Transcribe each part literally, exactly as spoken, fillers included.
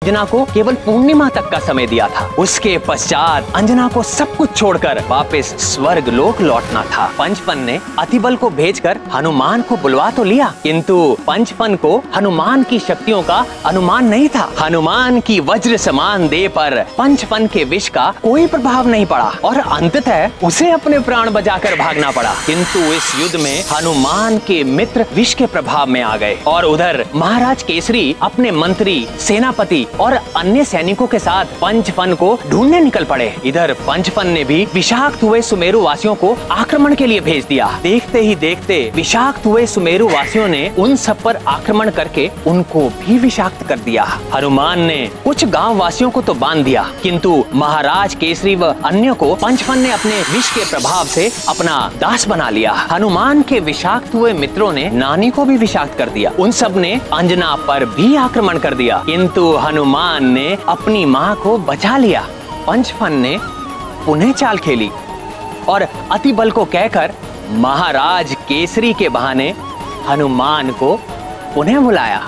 अंजना को केवल पूर्णिमा तक का समय दिया था। उसके पश्चात अंजना को सब कुछ छोड़कर वापस स्वर्ग लोक लौटना था। पंचफन ने अतिबल को भेजकर हनुमान को बुलवा तो लिया, किंतु पंचफन को हनुमान की शक्तियों का अनुमान नहीं था। हनुमान की वज्र समान देह पर पंचफन के विष का कोई प्रभाव नहीं पड़ा और अंततः उसे अपने प्राण बचाकर भागना पड़ा। किंतु इस युद्ध में हनुमान के मित्र विष के प्रभाव में आ गए और उधर महाराज केसरी अपने मंत्री, सेनापति और अन्य सैनिकों के साथ पंचफन को ढूंढने निकल पड़े। इधर पंचफन ने भी विषाक्त हुए सुमेरु वासियों को आक्रमण के लिए भेज दिया। देखते ही देखते विषाक्त हुए सुमेरु वासियों ने उन सब पर आक्रमण करके उनको भी विषाक्त कर दिया। हनुमान ने कुछ गांव वासियों को तो बांध दिया, किंतु महाराज केसरी व अन्य को पंचफन ने अपने विष के प्रभाव से अपना दास बना लिया। हनुमान के विषाक्त हुए मित्रों ने नानी को भी विषाक्त कर दिया। उन सब ने अंजना पर भी आक्रमण कर दिया, किंतु हनुमान ने अपनी माँ को बचा लिया। पंचफन ने पुनः चाल खेली और अतिबल को कहकर महाराज केसरी के बहाने हनुमान को पुनः बुलाया।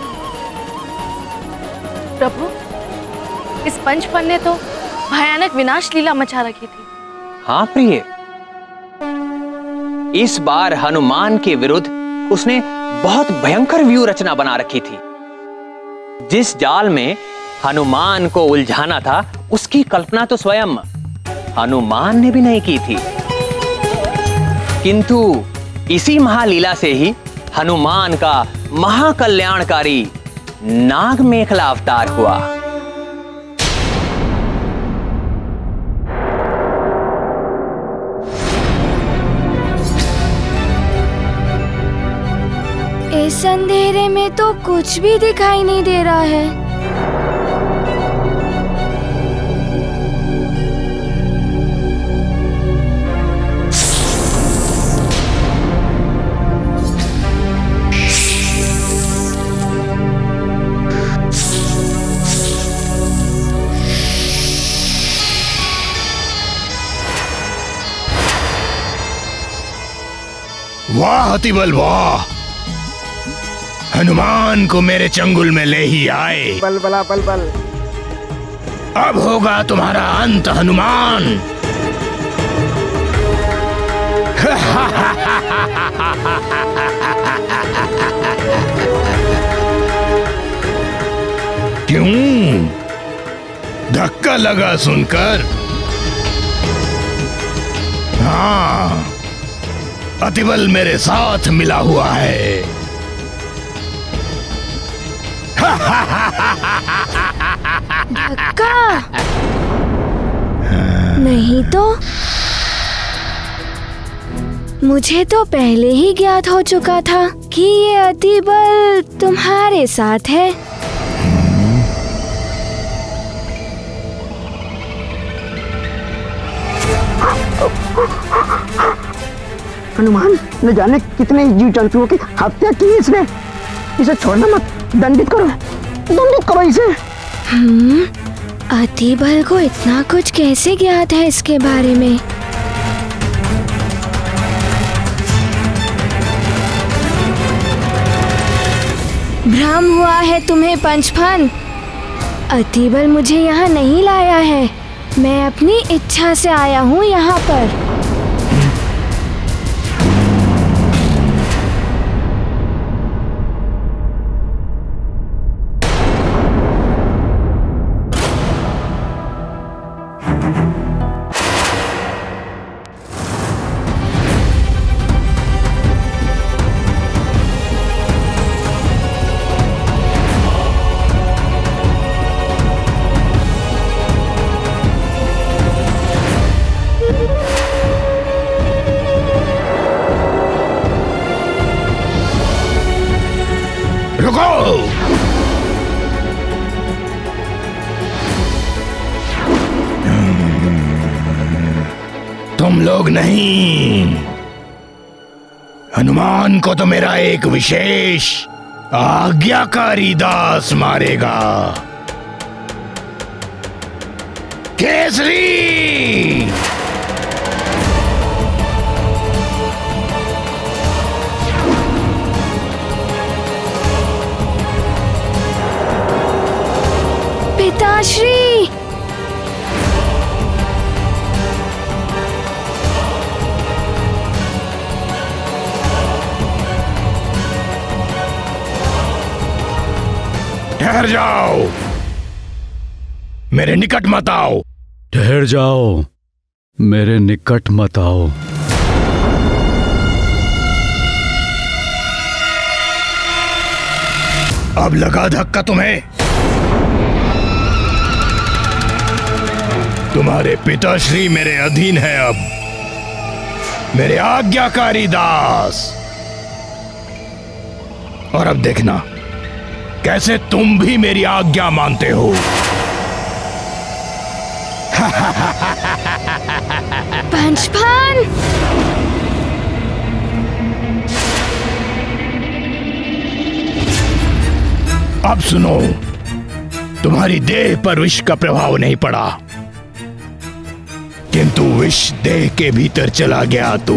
प्रभु, इस पंचफन ने तो भयानक विनाश लीला मचा रखी थी। हाँ प्रिय, इस बार हनुमान के विरुद्ध उसने बहुत भयंकर व्यूह रचना बना रखी थी। जिस जाल में हनुमान को उलझाना था उसकी कल्पना तो स्वयं हनुमान ने भी नहीं की थी, किंतु इसी महालीला से ही हनुमान का महाकल्याणकारी नाग मेखला अवतार हुआ। इस अंधेरे में तो कुछ भी दिखाई नहीं दे रहा है। वाह अतिबल वाह, हनुमान को मेरे चंगुल में ले ही आए। बल बला बल बल। अब होगा तुम्हारा अंत हनुमान। क्यों धक्का लगा सुनकर? हाँ, अतिबल मेरे साथ मिला हुआ है। धक्का? नहीं तो मुझे तो पहले ही ज्ञात हो चुका था कि ये अतिबल तुम्हारे साथ है। हनुमान न जाने कितने जीव जंतुओं की हत्या की इसने। इसे छोड़ना मत, दंडित करो, दंडित करो इसे। हम्म, अतिबल को इतना कुछ कैसे ज्ञात है इसके बारे में? भ्रम हुआ है तुम्हें पंचफन। अतिबल मुझे यहाँ नहीं लाया है, मैं अपनी इच्छा से आया हूँ यहाँ पर। तुम लोग नहीं, हनुमान को तो मेरा एक विशेष आज्ञाकारी दास मारेगा। केसरी! पिताश्री। ठहर जाओ, मेरे निकट मत आओ। ठहर जाओ, मेरे निकट मत आओ। अब लगा धक्का तुम्हें? तुम्हारे पिताश्री मेरे अधीन है, अब मेरे आज्ञाकारी दास। और अब देखना कैसे तुम भी मेरी आज्ञा मानते हो। पंचफन, अब सुनो, तुम्हारी देह पर विष का प्रभाव नहीं पड़ा, किंतु विष देह के भीतर चला गया तो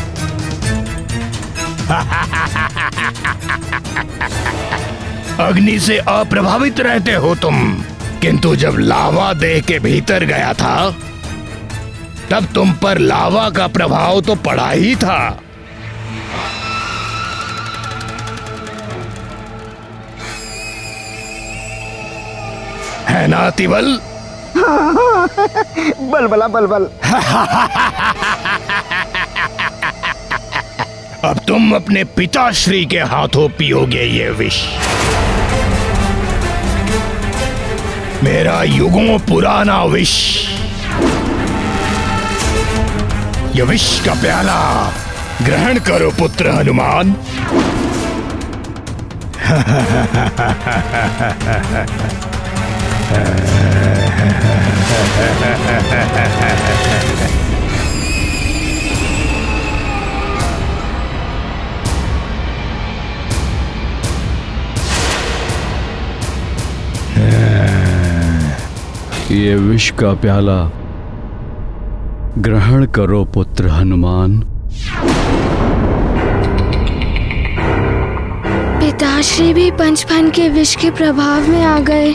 अग्नि से अप्रभावित रहते हो तुम, किंतु जब लावा देह के भीतर गया था तब तुम पर लावा का प्रभाव तो पड़ा ही था। है ना अतिबल? बलबला बलबल। अब तुम अपने पिताश्री के हाथों पियोगे ये विष। मेरा युगों पुराना विष, ये विष का प्याला ग्रहण करो पुत्र हनुमान। ये विष का प्याला ग्रहण करो पुत्र हनुमान। पिताश्री भी पंचफन के विष के प्रभाव में आ गए।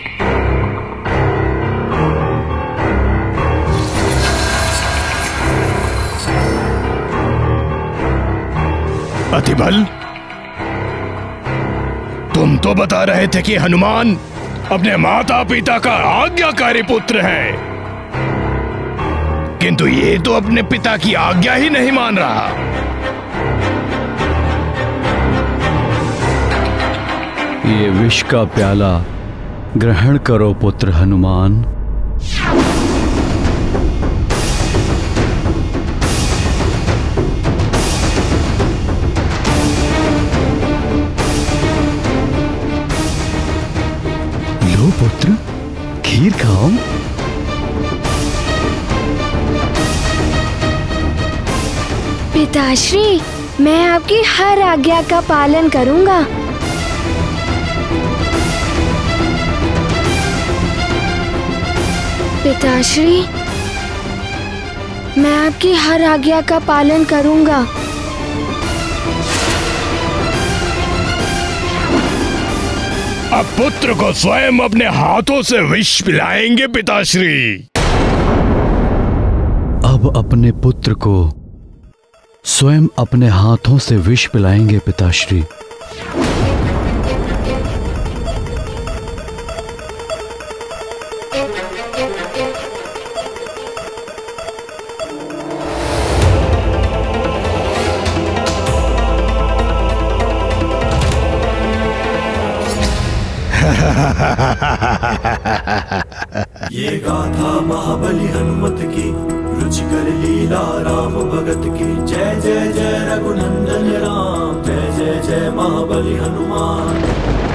अतिबल, तुम तो बता रहे थे कि हनुमान अपने माता पिता का आज्ञाकारी पुत्र है, किंतु ये तो अपने पिता की आज्ञा ही नहीं मान रहा। ये विष का प्याला ग्रहण करो पुत्र हनुमान। लो पुत्र, खीर खाओ। पिताश्री, मैं आपकी हर आज्ञा का पालन करूंगा। पिताश्री, मैं आपकी हर आज्ञा का पालन करूंगा। अब पुत्र को स्वयं अपने हाथों से विष पिलाएंगे पिताश्री। अब अपने पुत्र को स्वयं अपने हाथों से विष पिलाएंगे पिताश्री। ये गाथा महाबली हनुमत की, रुचिकर लीला राम भगत की। जय जय जय रघुनंदन राम, जय जय जय महाबली हनुमान।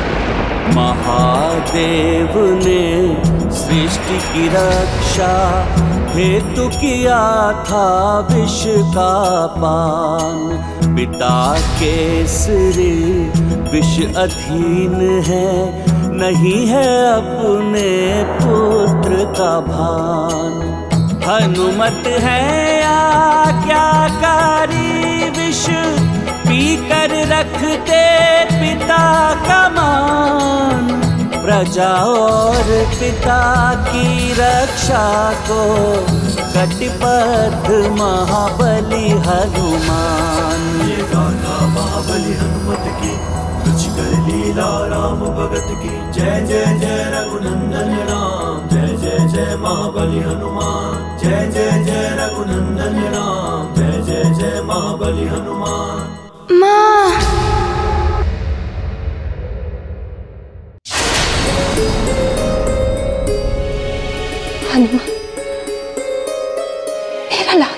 महादेव ने सृष्टि की रक्षा हेतु किया था विष का पान। पिता केसरी विष अधीन है, नहीं है अपने पुत्र का भान। हनुमत है आज्ञाकारी, विष पी कर रखते पिता का मान। प्रजा और पिता की रक्षा को कटिबद्ध महाबली हनुमान। ये गाथा महाबली हनुमत की, रुचिकर लीला राम भगत की। जय जय जय रघुनंदन राम, जय जय जय महाबली हनुमान। जय जय जय रघुनंदन राम, जय जय जय महाबली हनुमान। माँ, हनुमान, मेरा लाल।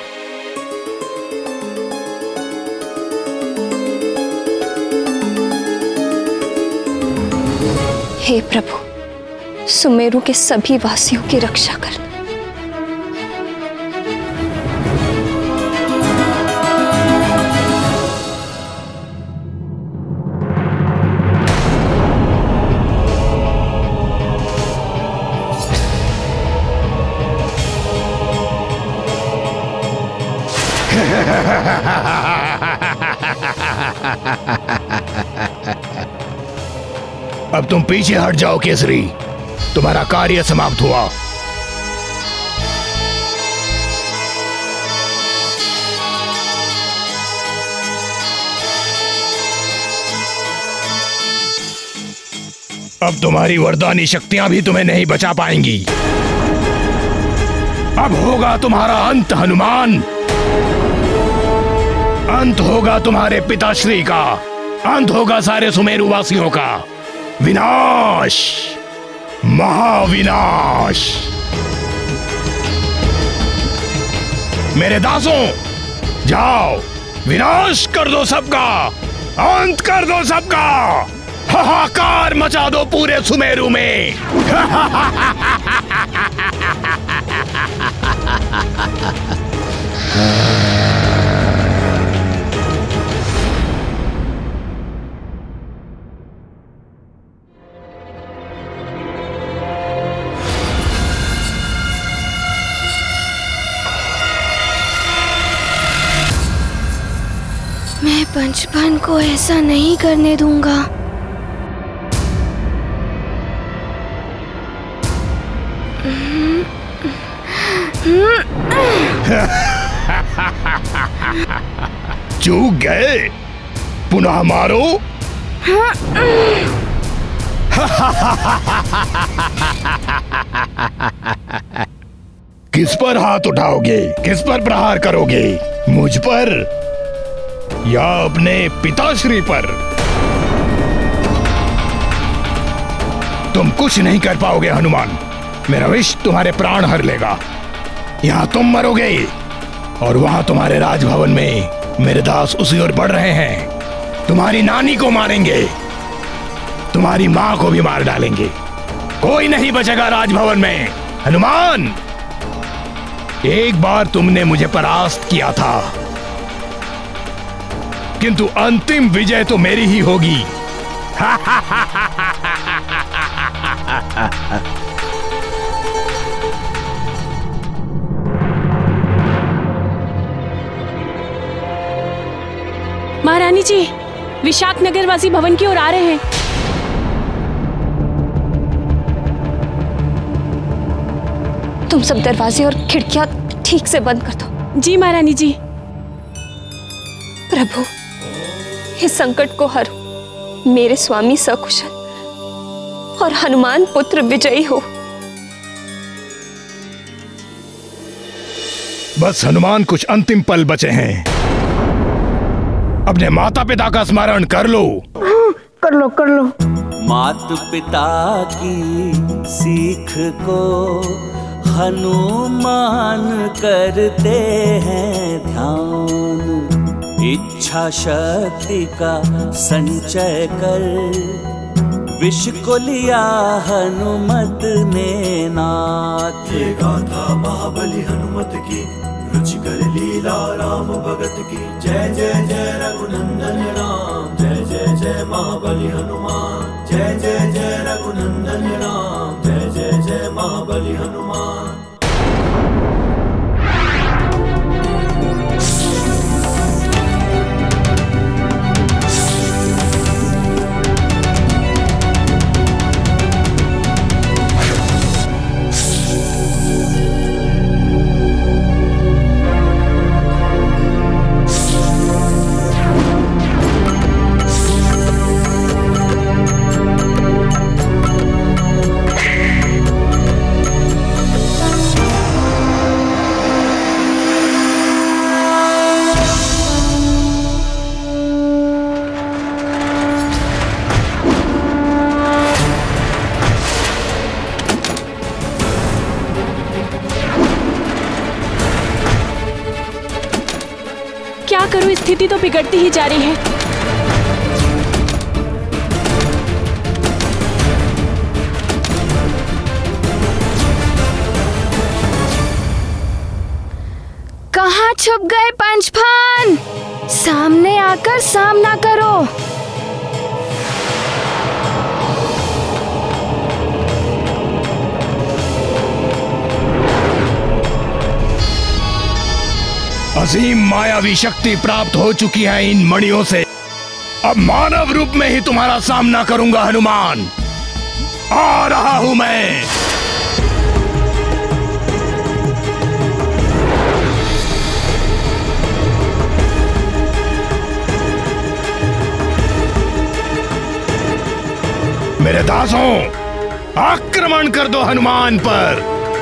हे प्रभु, सुमेरु के सभी वासियों की रक्षा कर। अब तुम पीछे हट जाओ केसरी, तुम्हारा कार्य समाप्त हुआ। अब तुम्हारी वरदानी शक्तियां भी तुम्हें नहीं बचा पाएंगी। अब होगा तुम्हारा अंत हनुमान। अंत होगा तुम्हारे पिताश्री का, अंत होगा सारे सुमेरु वासियों का। विनाश, महाविनाश। मेरे दासों, जाओ विनाश कर दो सबका, अंत कर दो सबका, हाहाकार मचा दो पूरे सुमेरु में। मैं पंचपन को ऐसा नहीं करने दूंगा। चूक गए, पुनः मारो। किस पर हाथ उठाओगे, किस पर प्रहार करोगे? मुझ पर या अपने पिताश्री पर? तुम कुछ नहीं कर पाओगे हनुमान। मेरा विष तुम्हारे प्राण हर लेगा। यहां तुम मरोगे और वहां तुम्हारे राजभवन में मेरे दास उसी ओर बढ़ रहे हैं। तुम्हारी नानी को मारेंगे, तुम्हारी मां को भी मार डालेंगे। कोई नहीं बचेगा राजभवन में। हनुमान, एक बार तुमने मुझे परास्त किया था, किंतु अंतिम विजय तो मेरी ही होगी। महारानी जी, विशाख नगर वासी भवन की ओर आ रहे हैं। तुम सब दरवाजे और खिड़कियां ठीक से बंद कर दो। जी महारानी जी। प्रभु, इस संकट को हरो, मेरे स्वामी सकुशल और हनुमान पुत्र विजयी हो। बस हनुमान, कुछ अंतिम पल बचे हैं। अपने माता पिता का स्मरण कर लो। कर लो कर लो। मात पिता की सीख को हनुमान करते हैं ध्यान। इच्छा शक्ति का संचय कर विष को लिया हनुमत ने नाथ। ये गाथा महाबली हनुमत की, रुचिकर लीला राम भगत की। जय जय जय रघुनंदन राम, जय जय जय महाबली हनुमान। जय जय जय रघुनंदन राम, जय जय जय महाबली हनुमान। करूं स्थिति तो बिगड़ती ही जा रही है। कहाँ छुप गए पंचफन? सामने आकर सामना करो। असीम मायावी शक्ति प्राप्त हो चुकी है इन मणियों से। अब मानव रूप में ही तुम्हारा सामना करूंगा हनुमान। आ रहा हूं मैं। मेरे दासों, आक्रमण कर दो हनुमान पर।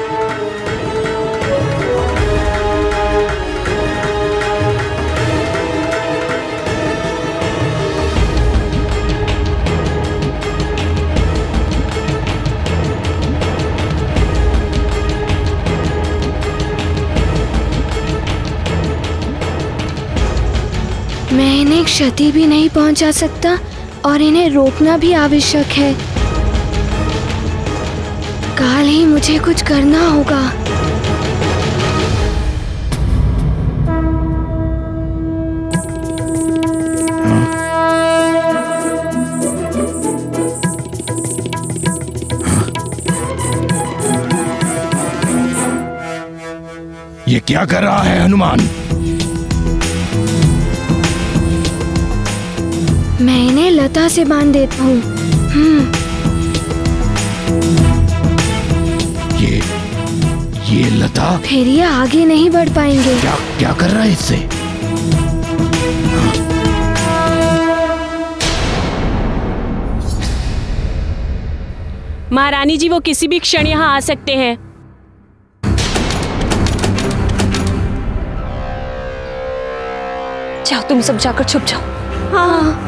मैं इन्हें क्षति भी नहीं पहुंचा सकता और इन्हें रोकना भी आवश्यक है। काल ही मुझे कुछ करना होगा। ये क्या कर रहा है हनुमान? मैं इन्हें लता से बांध देता हूँ। हम्म। ये ये लता? फिर ये आगे नहीं बढ़ पाएंगे। क्या क्या कर रहा है इससे? महारानी जी, वो किसी भी क्षण यहाँ आ सकते हैं। जाओ, तुम सब जाकर छुप जाओ। हाँ।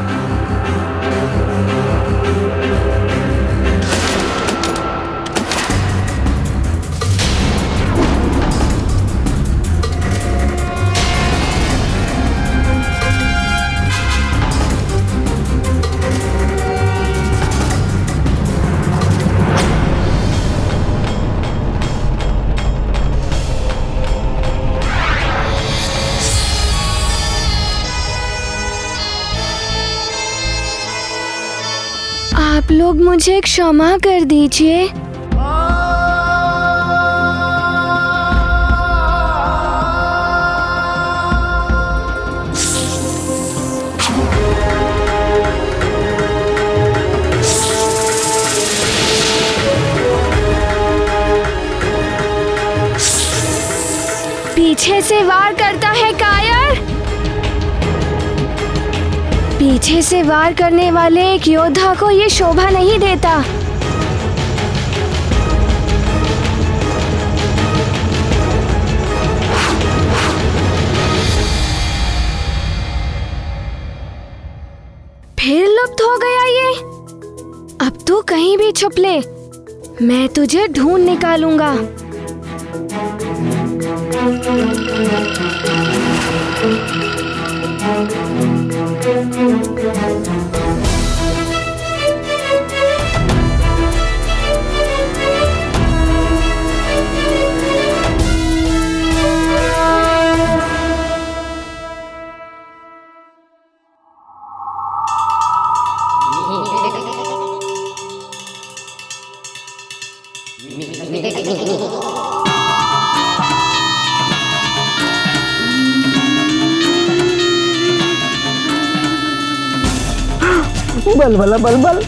आप लोग मुझे क्षमा कर दीजिए। पीछे से वार करता है कायर। पीछे से वार करने वाले एक योद्धा को ये शोभा नहीं देता। फिर लुप्त हो गया ये। अब तू कहीं भी छुप ले, मैं तुझे ढूंढ निकालूंगा। बल बल बल बल।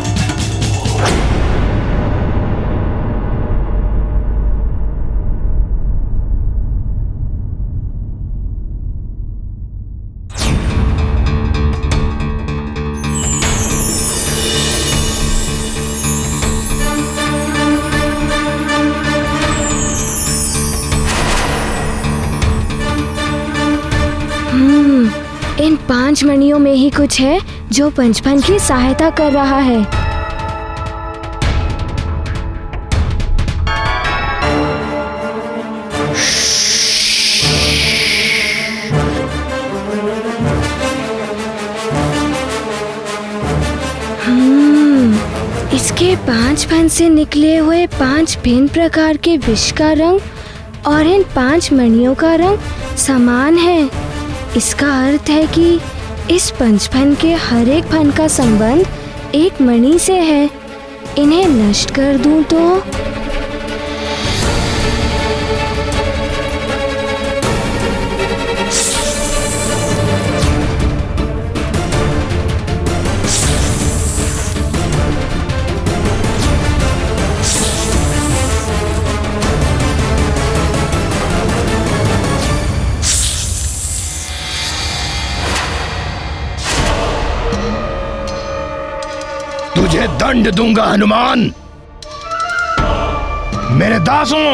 हम्म, इन पांच मणियों में ही कुछ है जो पंचफन की सहायता कर रहा है। ये पांच फन से निकले हुए पांच भिन्न प्रकार के विष का रंग और इन पांच मणियों का रंग समान है। इसका अर्थ है कि इस पंचफन के हर एक फन का संबंध एक मणि से है। इन्हें नष्ट कर दूं तो तुझे दंड दूंगा हनुमान। मेरे दासों,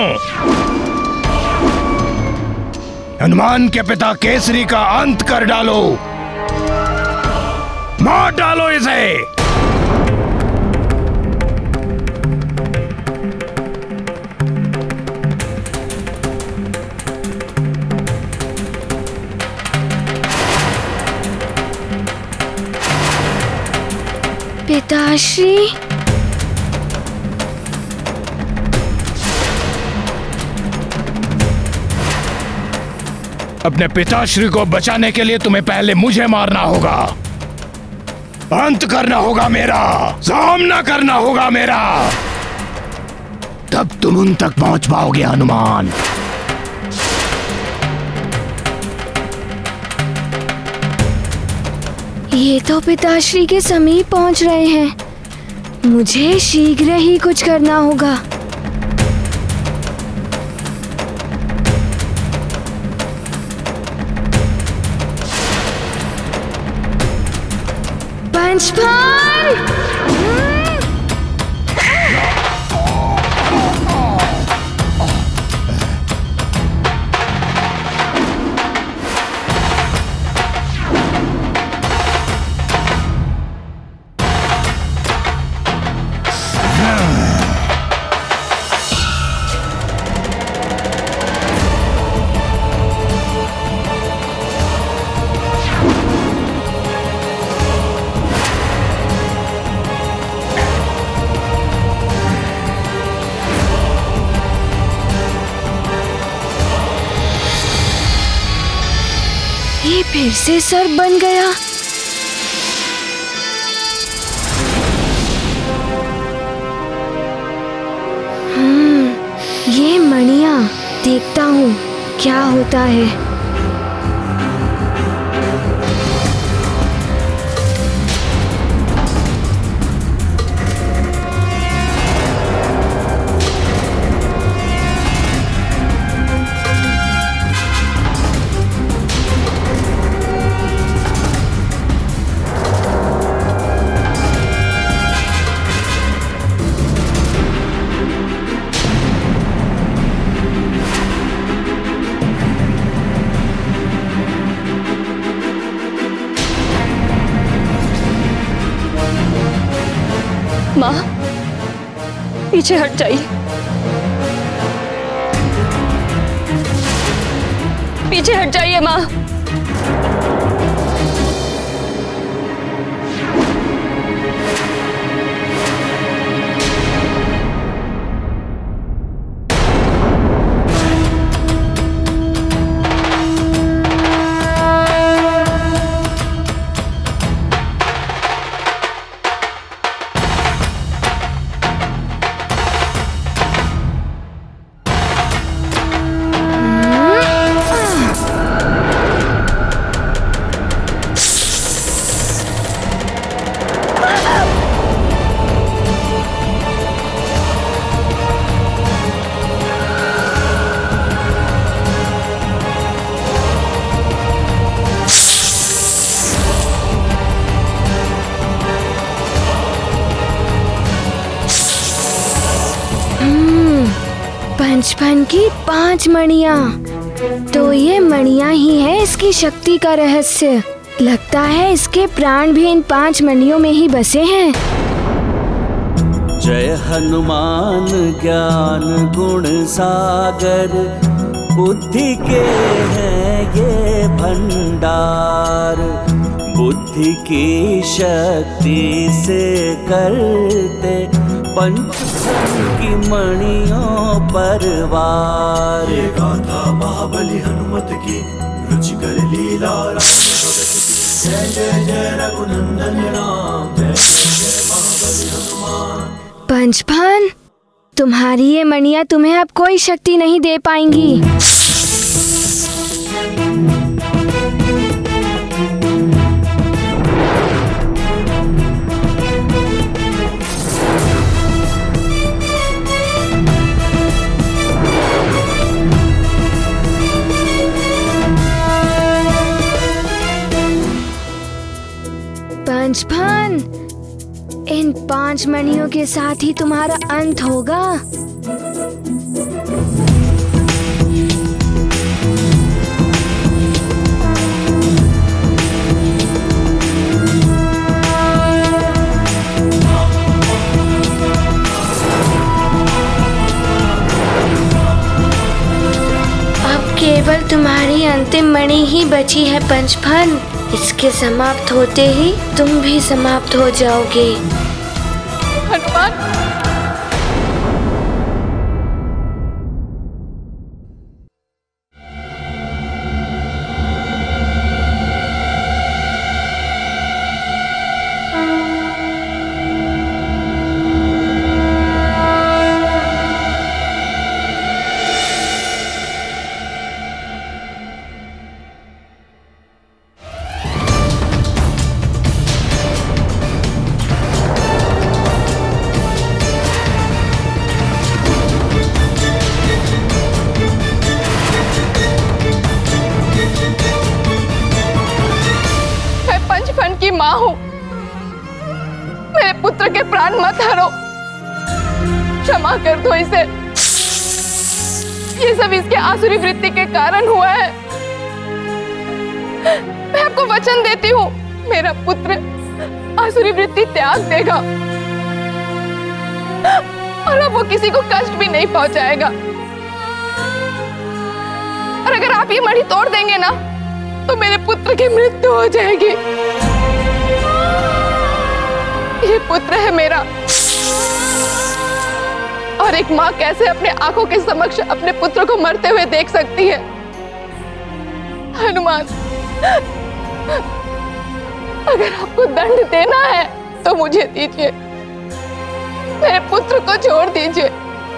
हनुमान के पिता केसरी का अंत कर डालो, मार डालो इसे। पिताश्री, अपने पिताश्री को बचाने के लिए तुम्हें पहले मुझे मारना होगा, अंत करना होगा मेरा, सामना करना होगा मेरा, तब तुम उन तक पहुंच पाओगे हनुमान। ये तो पिताश्री के समीप पहुंच रहे हैं। मुझे शीघ्र ही कुछ करना होगा। पंचफन! ये फिर से सर्प बन गया। हम्म, ये मणियां, देखता हूँ क्या होता है। माँ, पीछे हट जाइए, पीछे हट जाइए माँ। पंचफन की पांच मणियां, तो ये मणियां ही है इसकी शक्ति का रहस्य। लगता है इसके प्राण भी इन पांच मणियों में ही बसे हैं। जय हनुमान ज्ञान गुण सागर, बुद्धि के हैं ये भंडार। बुद्धि की शक्ति से करते पंचफल की मणियों पर वार। ये गाथा महाबली हनुमत की रुचिकर लीला राम भगत की। जय जय जय रघुनंदन राम, जय जय जय महाबली हनुमान। पंचफन, तुम्हारी ये मणियां तुम्हें अब कोई शक्ति नहीं दे पाएंगी। पंचफन, इन पांच मणियों के साथ ही तुम्हारा अंत होगा। अब केवल तुम्हारी अंतिम मणि ही बची है पंचफन। इसके समाप्त होते ही तुम भी समाप्त हो जाओगे। हनुमान, की माँ हूँ। मेरे पुत्र के प्राण मत हरो, क्षमा कर दो इसे। ये सब इसके आसुरी वृत्ति के कारण हुआ है। मैं आपको वचन देती हूँ, मेरा पुत्र आसुरी वृत्ति त्याग देगा और अब वो किसी को कष्ट भी नहीं पहुंचाएगा। और अगर आप ये मणि तोड़ देंगे ना, तो मेरे पुत्र की मृत्यु हो जाएगी। ये पुत्र है मेरा, और एक माँ कैसे अपने आंखों के समक्ष अपने पुत्र को मरते हुए देख सकती है। हनुमान, अगर आपको दंड देना है तो मुझे दीजिए, मेरे पुत्र को छोड़ दीजिए।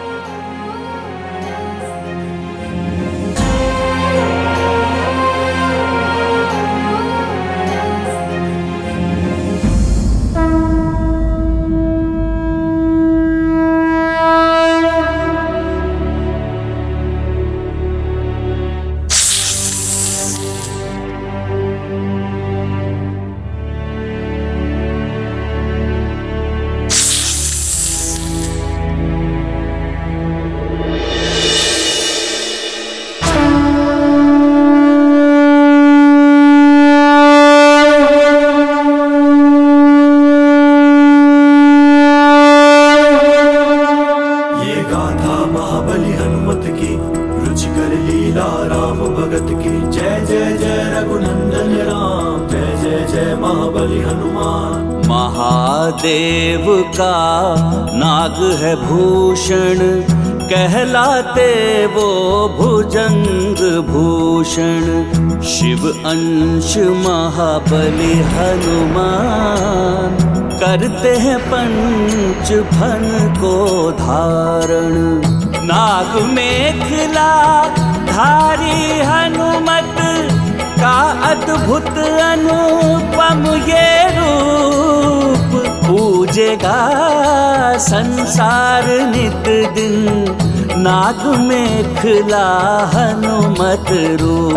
महादेव का नाग है भूषण, कहलाते वो भुजंग भूषण। शिव अंश महाबली हनुमान, करते हैं पंच फन को धारण। नाग मेखला धारी हनुमत का अद्भुत अनुपम ये रूप, पूजेगा संसार नित दिन नाग मेखला हनुमत रूप।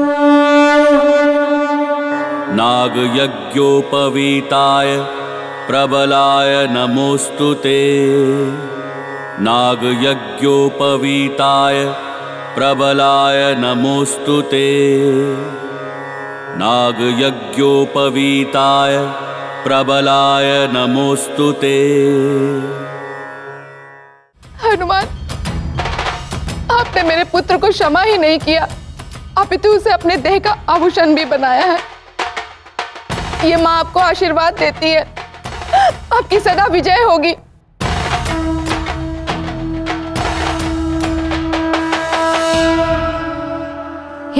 नाग यज्ञोपवीताय प्रबलाय नमोस्तुते। नाग यज्ञोपवीताय प्रबलाय नमोस्तुते। नाग यज्ञोपवीताय प्रबलाय नमोस्तुते। हनुमान, आपने मेरे पुत्र को क्षमा ही नहीं किया, अपितु उसे अपने देह का आभूषण भी बनाया है। ये माँ आपको आशीर्वाद देती है, आपकी सदा विजय होगी।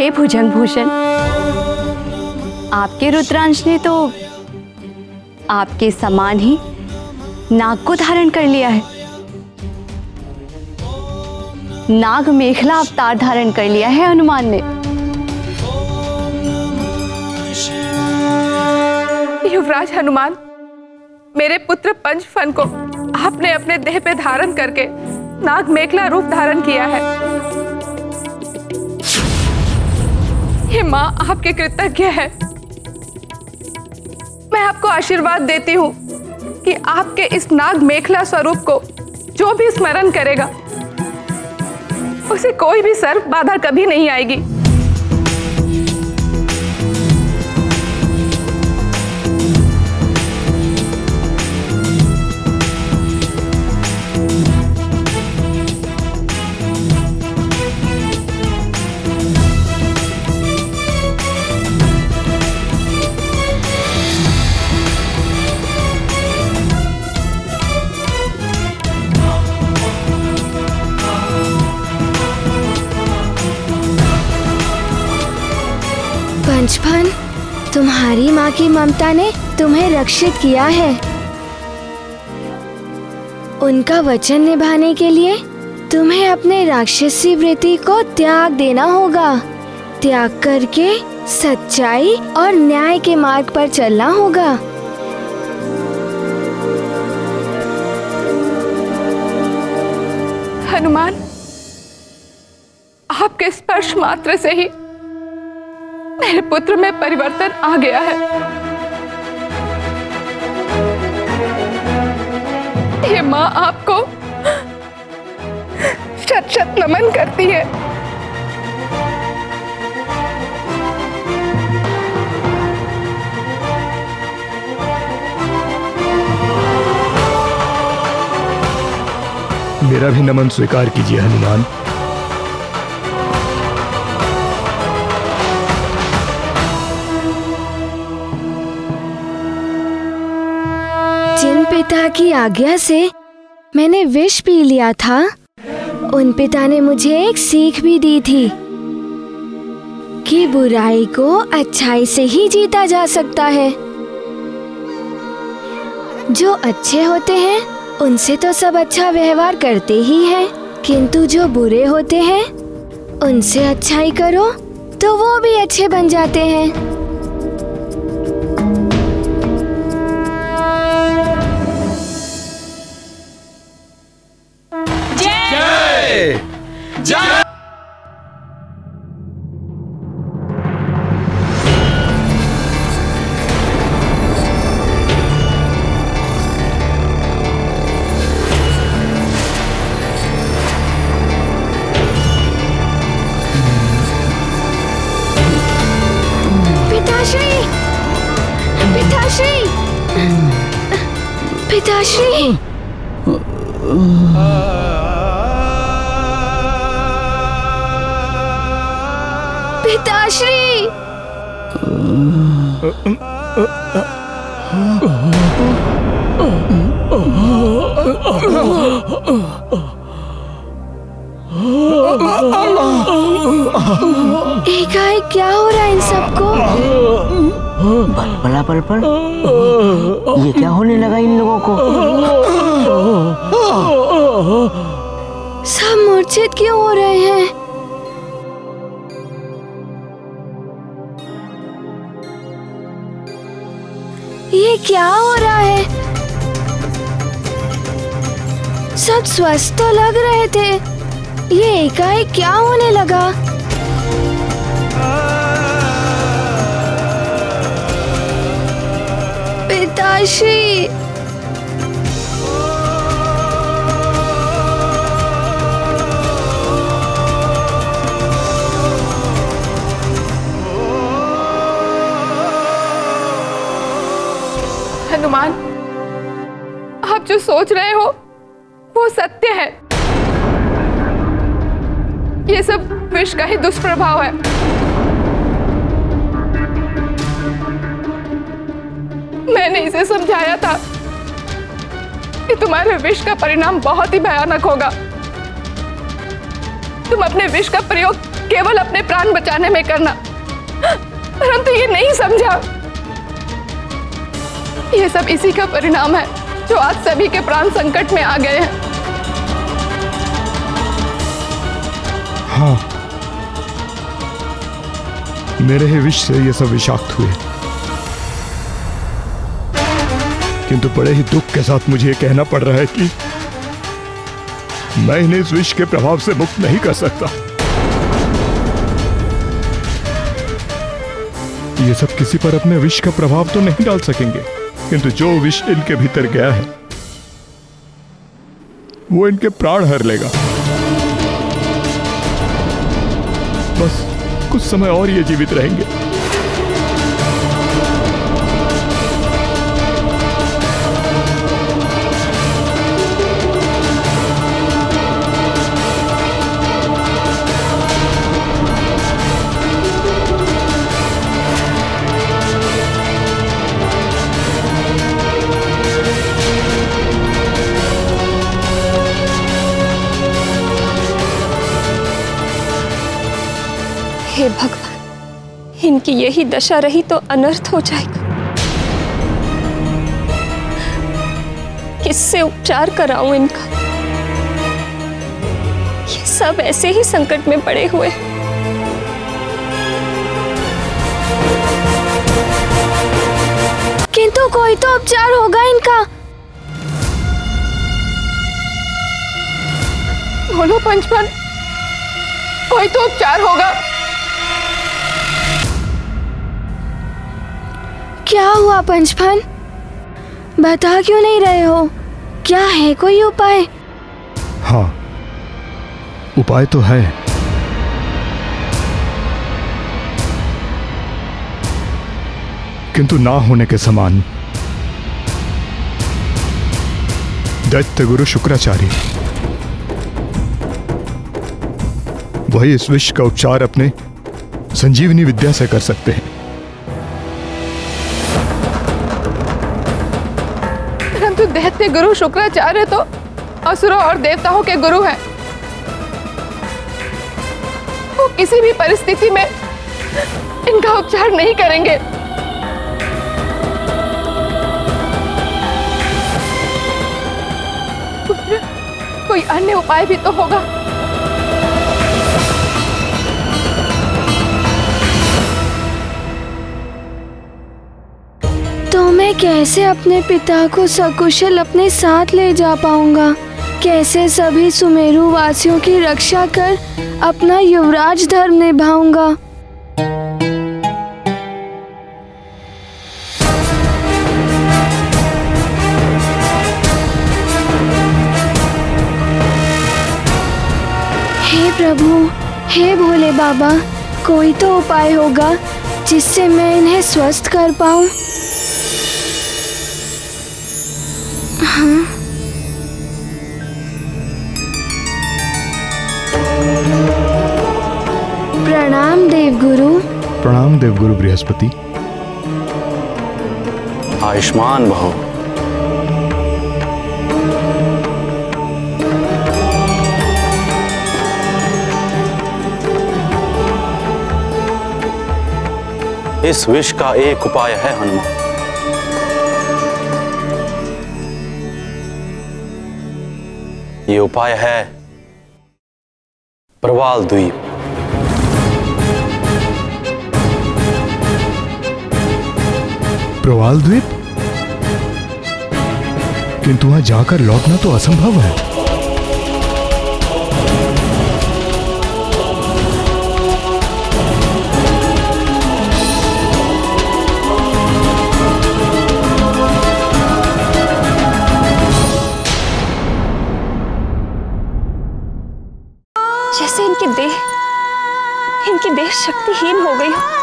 हे भुजंग भूषण, आपके रुद्रांश ने तो आपके समान ही नाग को धारण कर लिया है। नाग मेखला अवतार धारण कर लिया है हनुमान ने। युवराज हनुमान, मेरे पुत्र पंचफन को आपने अपने देह पे धारण करके नाग मेखला रूप धारण किया है। ये माँ आपके कृतज्ञ है। मैं आपको आशीर्वाद देती हूँ कि आपके इस नाग मेखला स्वरूप को जो भी स्मरण करेगा उसे कोई भी सर्प बाधा कभी नहीं आएगी। पंचफन, तुम्हारी माँ की ममता ने तुम्हें रक्षित किया है। उनका वचन निभाने के लिए तुम्हें अपने राक्षसी वृत्ति को त्याग देना होगा। त्याग करके सच्चाई और न्याय के मार्ग पर चलना होगा। हनुमान, आपके स्पर्श मात्र से ही मेरे पुत्र में परिवर्तन आ गया है। ये माँ आपको शत शत नमन करती है। मेरा भी नमन स्वीकार कीजिए हनुमान। जिन पिता की आज्ञा से मैंने विष पी लिया था, उन पिता ने मुझे एक सीख भी दी थी कि बुराई को अच्छाई से ही जीता जा सकता है। जो अच्छे होते हैं उनसे तो सब अच्छा व्यवहार करते ही हैं, किंतु जो बुरे होते हैं उनसे अच्छाई करो तो वो भी अच्छे बन जाते हैं। पिताश्री, पिताश्री, एकाएक क्या हो रहा है इन सबको? बला पल पर ये क्या होने लगा इन लोगों को? सब मूर्छित क्यों हो रहे हैं? ये क्या हो रहा है? सब स्वस्थ तो लग रहे थे, ये एकाएक क्या होने लगा? पिताश्री, हनुमान, आप जो सोच रहे हो वो सत्य है। ये सब विष का ही दुष्प्रभाव है। मैंने इसे समझाया था कि तुम्हारे विष का परिणाम बहुत ही भयानक होगा, तुम अपने विष का प्रयोग केवल अपने प्राण बचाने में करना, परंतु ये नहीं समझा। ये सब इसी का परिणाम है जो आज सभी के प्राण संकट में आ गए हैं। हाँ, मेरे ही विष से ये सब विषाक्त हुए, किंतु बड़े ही दुख के साथ मुझे ये कहना पड़ रहा है कि मैं इन्हें इस विष के प्रभाव से मुक्त नहीं कर सकता। ये सब किसी पर अपने विष का प्रभाव तो नहीं डाल सकेंगे, किंतु जो विष इनके भीतर गया है वो इनके प्राण हर लेगा। बस कुछ समय और ये जीवित रहेंगे। हे भगवान, इनकी यही दशा रही तो अनर्थ हो जाएगा। किससे उपचार कराऊं इनका? ये सब ऐसे ही संकट में पड़े हुए। किंतु कोई तो उपचार होगा इनका। बोलो पंचपन, कोई तो उपचार होगा। क्या हुआ पंचफन? बता क्यों नहीं रहे हो? क्या है कोई उपाय? हाँ, उपाय तो है। किंतु ना होने के समान। दैत्य गुरु शुक्राचार्य वही इस विष का उपचार अपने संजीवनी विद्या से कर सकते हैं। परंतु दैत्य गुरु शुक्राचार्य तो असुरों और देवताओं के गुरु हैं। वो किसी भी परिस्थिति में इनका उपचार नहीं करेंगे। कोई अन्य उपाय भी तो होगा। तो मैं कैसे अपने पिता को सकुशल अपने साथ ले जा पाऊंगा? कैसे सभी सुमेरु वासियों की रक्षा कर अपना युवराज धर्म निभाऊंगा? हे प्रभु, हे भोले बाबा, कोई तो उपाय होगा जिससे मैं इन्हें स्वस्थ कर पाऊं। हाँ। प्रणाम देवगुरु। प्रणाम देवगुरु बृहस्पति। आयुष्मान भव। इस विष का एक उपाय है हनुमान। ये उपाय है प्रवाल द्वीप। प्रवाल द्वीप? किंतु वहां जाकर लौटना तो असंभव है। जैसे इनकी देह इनकी देह शक्तिहीन हो गई हो।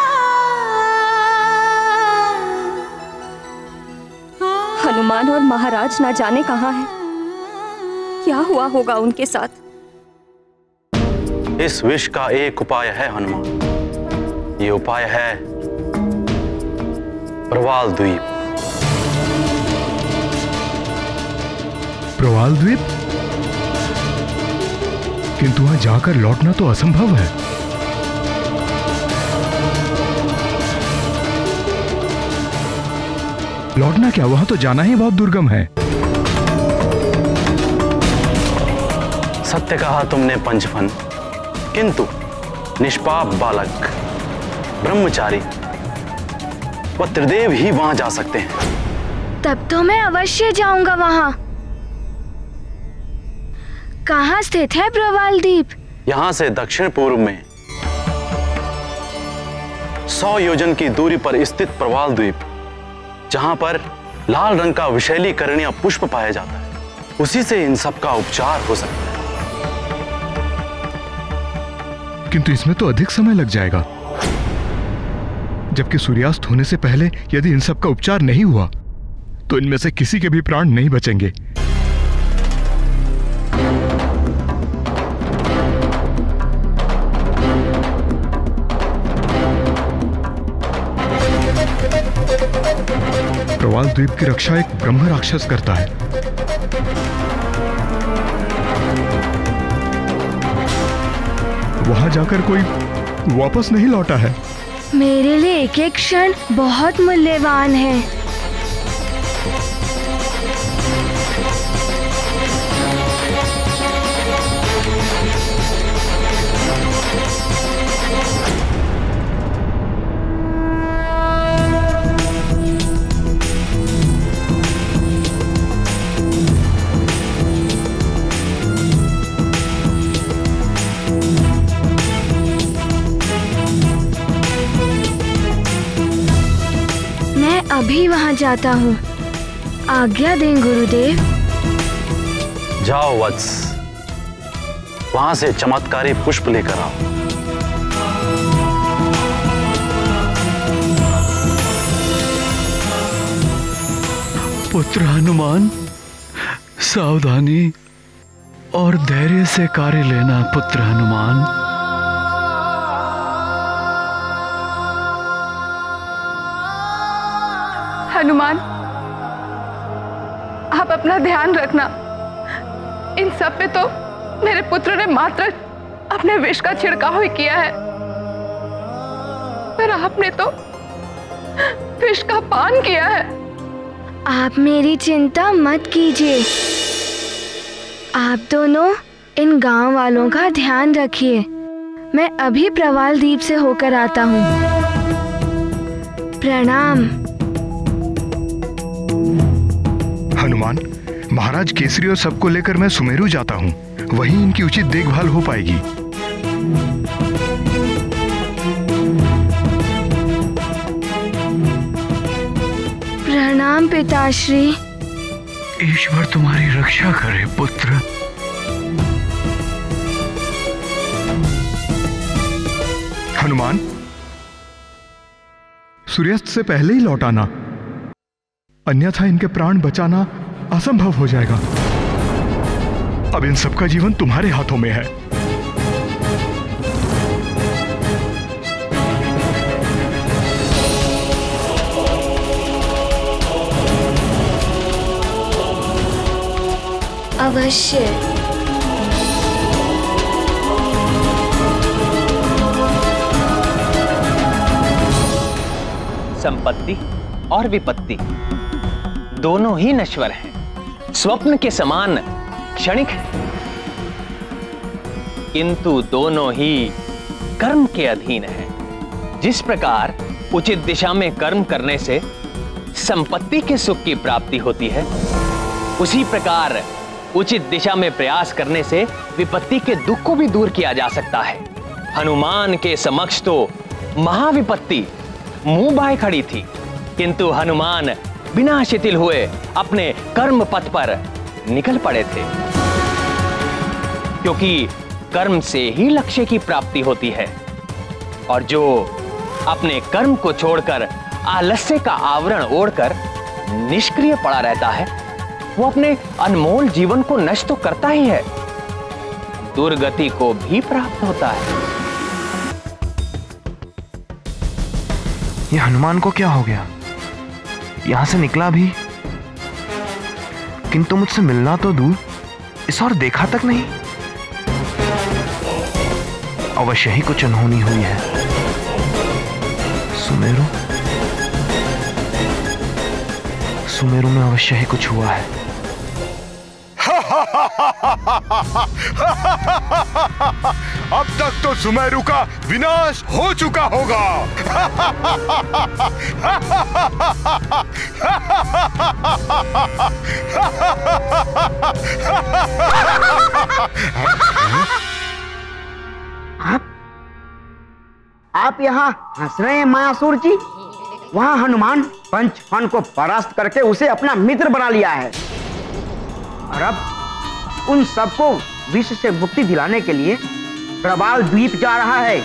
हनुमान और महाराज ना जाने कहां हैं। क्या हुआ होगा उनके साथ? इस विष का एक उपाय है हनुमान। ये उपाय है प्रवाल द्वीप। प्रवाल द्वीप? किंतु वहां जाकर लौटना तो असंभव है। लौटना क्या, वहां तो जाना ही बहुत दुर्गम है। सत्य कहा तुमने पंचफन, किंतु निष्पाप बालक, ब्रह्मचारी व त्रिदेव ही वहां जा सकते हैं। तब तो मैं अवश्य जाऊंगा वहां। कहाँ स्थित है प्रवाल द्वीप? यहां से दक्षिण पूर्व में सौ योजन की दूरी पर स्थित प्रवाल द्वीप, जहां पर लाल रंग का विशैलीकरणीय पुष्प पाया जाता है, उसी से इन सब का उपचार हो सकता है। किंतु इसमें तो अधिक समय लग जाएगा, जबकि सूर्यास्त होने से पहले यदि इन सब का उपचार नहीं हुआ तो इनमें से किसी के भी प्राण नहीं बचेंगे। प्रवाल द्वीप की रक्षा एक ब्रह्म राक्षस करता है। वहां जाकर कोई वापस नहीं लौटा है। मेरे लिए एक एक क्षण बहुत मूल्यवान है। अभी वहां जाता हूँ। आज्ञा दें गुरुदेव। जाओ वत्स, वहां से चमत्कारी पुष्प लेकर आओ। पुत्र हनुमान, सावधानी और धैर्य से कार्य लेना पुत्र हनुमान। हनुमान, आप अपना ध्यान रखना। इन सब पे तो मेरे पुत्र ने मात्र अपने विष का छिड़काव ही किया है, पर आपने तो विष का पान किया है। आप मेरी चिंता मत कीजिए। आप दोनों इन गांव वालों का ध्यान रखिए। मैं अभी प्रवाल द्वीप से होकर आता हूँ। प्रणाम। हनुमान, महाराज केसरी और सबको लेकर मैं सुमेरु जाता हूँ। वहीं इनकी उचित देखभाल हो पाएगी। प्रणाम पिताश्री। ईश्वर तुम्हारी रक्षा करे पुत्र। हनुमान, सूर्यास्त से पहले ही लौट आना, अन्यथा इनके प्राण बचाना असंभव हो जाएगा। अब इन सबका जीवन तुम्हारे हाथों में है। अवश्य। संपत्ति और विपत्ति दोनों ही नश्वर हैं, स्वप्न के समान क्षणिक है, किंतु दोनों ही कर्म के अधीन है। जिस प्रकार उचित दिशा में कर्म करने से संपत्ति के सुख की प्राप्ति होती है, उसी प्रकार उचित दिशा में प्रयास करने से विपत्ति के दुख को भी दूर किया जा सकता है। हनुमान के समक्ष तो महाविपत्ति मुंह बाए खड़ी थी, किंतु हनुमान बिना शिथिल हुए अपने कर्म पथ पर निकल पड़े थे, क्योंकि कर्म से ही लक्ष्य की प्राप्ति होती है। और जो अपने कर्म को छोड़कर आलस्य का आवरण ओढ़कर निष्क्रिय पड़ा रहता है, वो अपने अनमोल जीवन को नष्ट तो करता ही है, दुर्गति को भी प्राप्त होता है। ये हनुमान को क्या हो गया? यहां से निकला भी, किंतु मुझसे मिलना तो दूर, इस और देखा तक नहीं। अवश्य ही कुछ अनहोनी हुई है। सुमेरु सुमेरु में अवश्य ही कुछ हुआ है। अब तक तो सुमेरु का विनाश हो चुका होगा। आप आप यहाँ हंस रहे हैं मायासुर जी? वहाँ हनुमान पंचफन को परास्त करके उसे अपना मित्र बना लिया है और अब उन सबको विष से मुक्ति दिलाने के लिए प्रबाल द्वीप जा रहा है।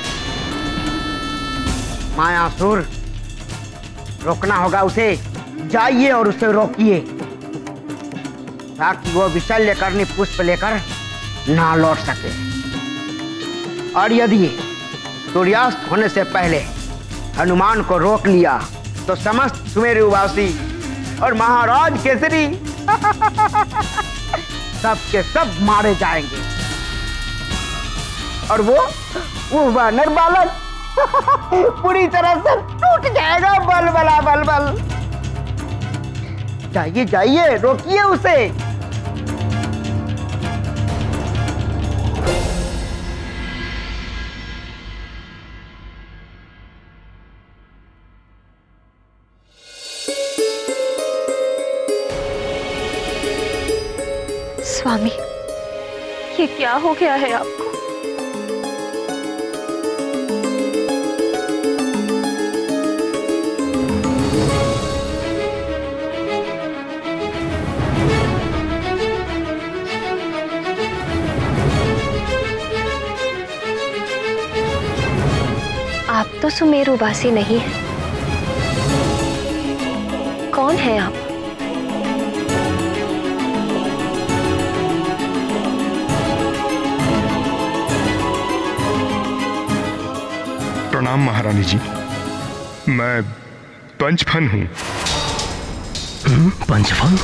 मायासुर, रोकना होगा उसे। जाइए और उसे रोकिए ताकि वो विशल्य करनी पुष्प लेकर ना लौट सके। और यदि सूर्यास्त होने से पहले हनुमान को रोक लिया तो समस्त सुमेरुवासी और महाराज केसरी सब के सब मारे जाएंगे और वो वो वानर बालक पूरी तरह से टूट जाएगा। बल बला बल बल। जाइए जाइए, रोकिए उसे। स्वामी, ये क्या हो गया है आपको? आप तो सुमेरुवासी नहीं हैं। कौन है आप? प्रणाम महारानी जी, मैं पंचफन हूँ। पंचफन?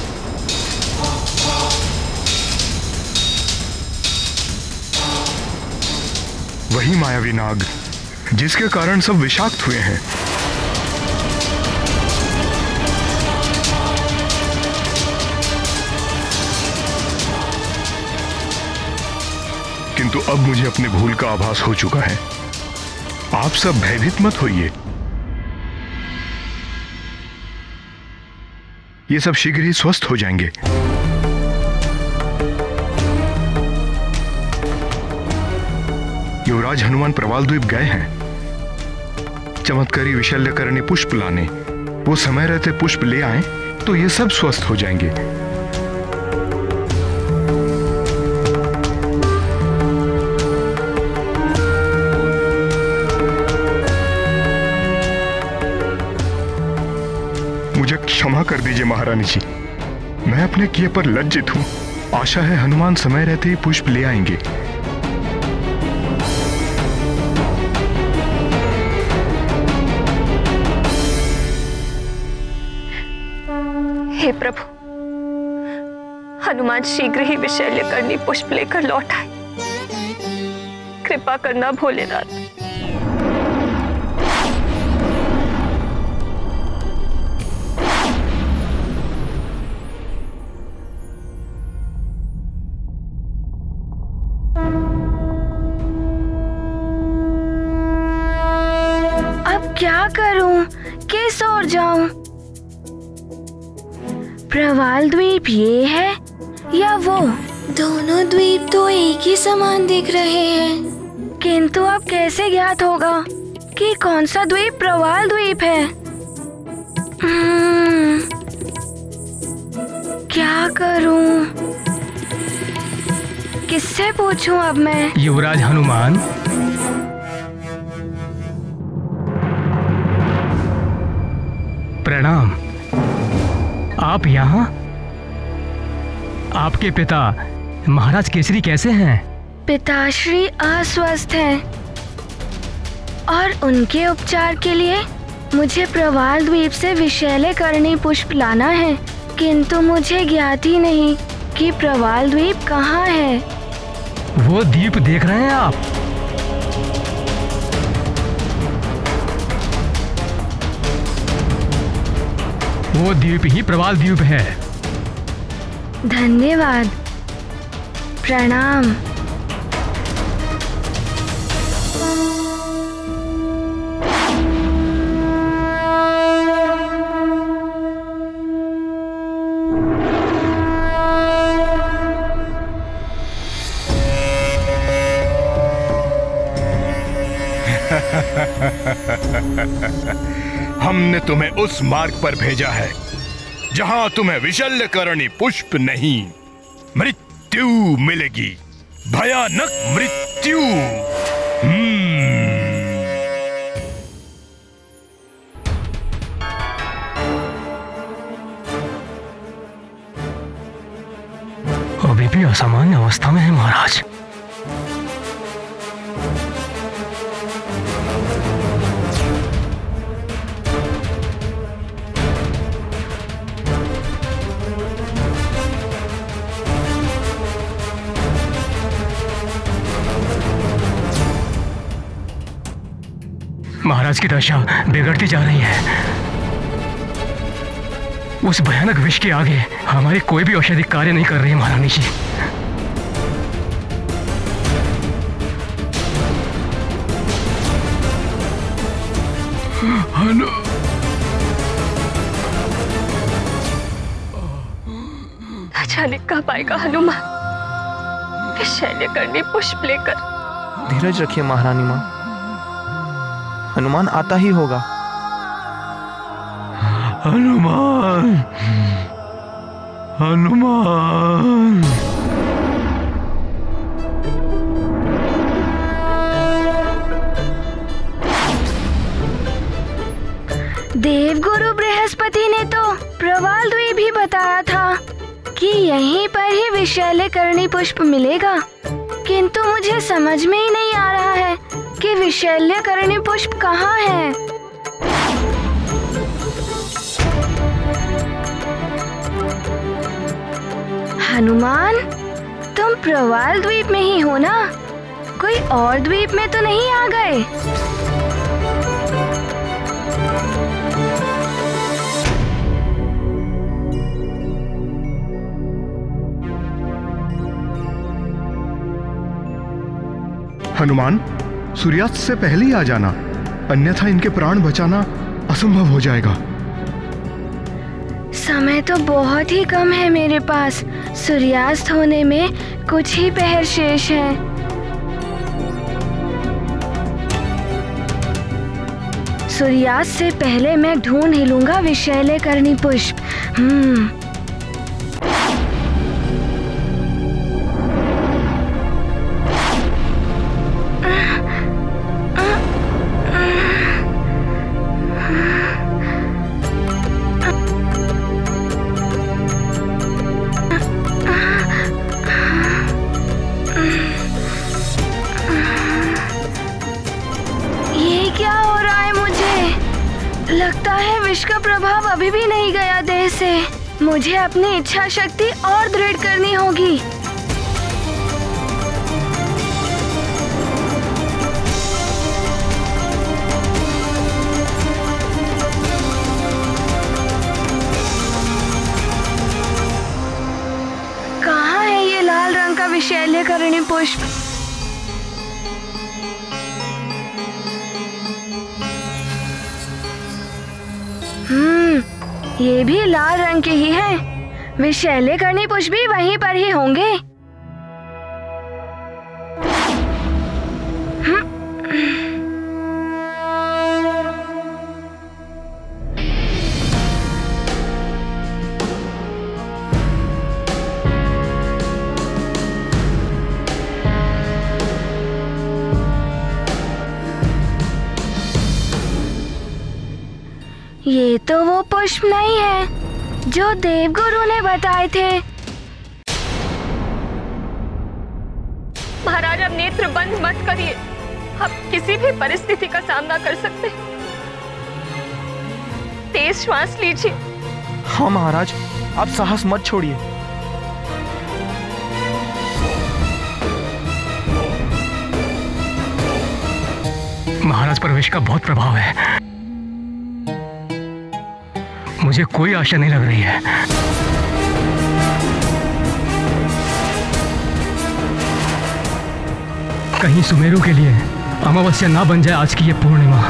वही मायावी नाग जिसके कारण सब विषाक्त हुए हैं। किंतु अब मुझे अपने भूल का आभास हो चुका है। आप सब भयभीत मत होइए, ये सब शीघ्र ही स्वस्थ हो जाएंगे। युवराज हनुमान प्रवाल द्वीप गए हैं चमत्कारी विशल्यकरणी पुष्प लाने। वो समय रहते पुष्प ले आए तो ये सब स्वस्थ हो जाएंगे। मुझे क्षमा कर दीजिए महारानी जी, मैं अपने किए पर लज्जित हूं। आशा है हनुमान समय रहते ही पुष्प ले आएंगे। हे प्रभु, हनुमान शीघ्र ही विशल्यकरणी पुष्प लेकर लौट आए। कृपा करना भोलेनाथ। अब क्या करूं, किस ओर जाऊं? प्रवाल द्वीप ये है या वो? दोनों द्वीप तो एक ही समान दिख रहे हैं, किंतु अब कैसे ज्ञात होगा कि कौन सा द्वीप प्रवाल द्वीप है? हम्म, क्या करूं? किससे पूछूं अब मैं? युवराज हनुमान, प्रणाम। आप यहाँ? आपके पिता महाराज केसरी कैसे हैं? पिताश्री अस्वस्थ हैं और उनके उपचार के लिए मुझे प्रवाल द्वीप से विशल्यकरणी पुष्प लाना है, किंतु मुझे ज्ञात ही नहीं कि प्रवाल द्वीप कहाँ है। वो द्वीप देख रहे हैं आप? वो द्वीप ही प्रवाल द्वीप है। धन्यवाद। प्रणाम। हमने तुम्हें उस मार्ग पर भेजा है जहां तुम्हें विशल्यकरणी पुष्प नहीं, मृत्यु मिलेगी। भयानक मृत्यु। हम्म। अभी भी असामान्य अवस्था में है महाराज। महाराज की दशा बिगड़ती जा रही है। उस भयानक विष के आगे हमारी कोई भी औषधि कार्य नहीं कर रही है महारानी जी। हनु जाने कब आएगा हनुमान विशल्यकरणी पुष्प लेकर। धीरज रखिए महारानी माँ, हनुमान आता ही होगा। हनुमान, हनुमान। देवगुरु बृहस्पति ने तो प्रवाल द्वीप भी बताया था कि यहीं पर ही विशल्यकरणी पुष्प मिलेगा, किंतु मुझे समझ में ही नहीं आ रहा है कि विशल्यकरणी पुष्प कहाँ है। हनुमान, तुम प्रवाल द्वीप में ही हो ना? कोई और द्वीप में तो नहीं आ गए? हनुमान, सूर्यास्त से पहले ही आ जाना, अन्यथा इनके प्राण बचाना असंभव हो जाएगा। समय तो बहुत ही कम है मेरे पास। सूर्यास्त होने में कुछ ही पहर शेष है। सूर्यास्त से पहले मैं ढूंढ ही लूंगा विशल्यकरणी पुष्प। हम्म लगता है विष का प्रभाव अभी भी नहीं गया देह से। मुझे अपनी इच्छा शक्ति और दृढ़ करनी होगी। कहाँ है ये लाल रंग का विशल्यकरणी पुष्प? हम्म, ये भी लाल रंग के ही हैं। विशल्यकरणी पुष्प भी वहीं पर ही होंगे। ये तो वो पुष्प नहीं है जो देवगुरु ने बताए थे। महाराज, अब नेत्र बंद मत करिए, आप किसी भी परिस्थिति का सामना कर सकते हैं। तेज श्वास लीजिए। हाँ महाराज, आप साहस मत छोड़िए। महाराज पर विष का बहुत प्रभाव है। मुझे कोई आशा नहीं लग रही है। कहीं सुमेरु के लिए अमावस्या ना बन जाए आज की ये पूर्णिमा।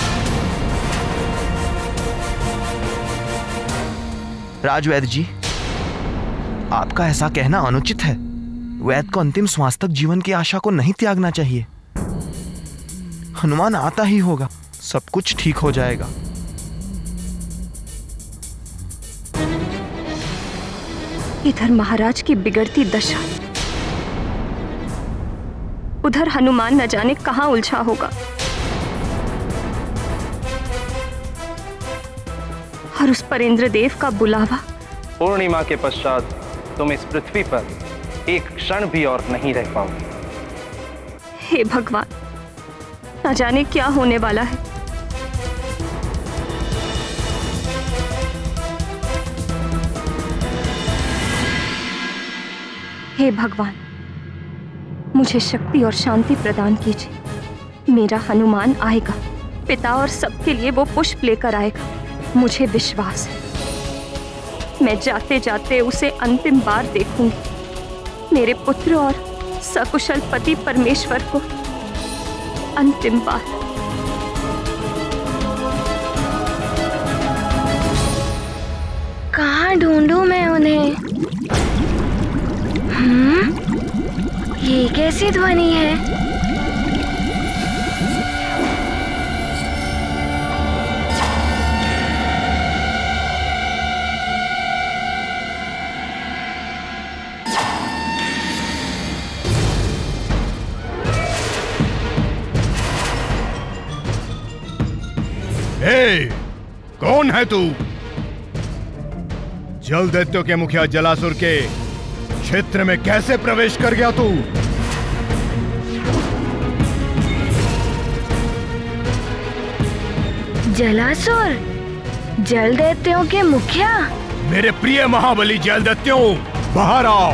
राजवैद जी, आपका ऐसा कहना अनुचित है। वैद को अंतिम श्वास तक जीवन की आशा को नहीं त्यागना चाहिए। हनुमान आता ही होगा, सब कुछ ठीक हो जाएगा। इधर महाराज की बिगड़ती दशा, उधर हनुमान न जाने कहां उलझा होगा। और उस पर इंद्रदेव का बुलावा। पूर्णिमा के पश्चात तुम इस पृथ्वी पर एक क्षण भी और नहीं रह पाओगे। हे भगवान, न जाने क्या होने वाला है। हे भगवान, मुझे शक्ति और शांति प्रदान कीजिए। मेरा हनुमान आएगा, पिता और सबके लिए वो पुष्प लेकर आएगा। मुझे विश्वास है मैं जाते जाते उसे अंतिम बार देखूंगी। मेरे पुत्र और सकुशल पति परमेश्वर को अंतिम बार। कहाँ ढूंढूं मैं उन्हें? हम्म, ये कैसी ध्वनि है? हे, कौन है तू? जल दैत्यों के मुखिया जलासुर के क्षेत्र में कैसे प्रवेश कर गया तू? जलासुर, जल दैत्यों के मुखिया? मेरे प्रिय महाबली जल दैत्यों, बाहर आओ।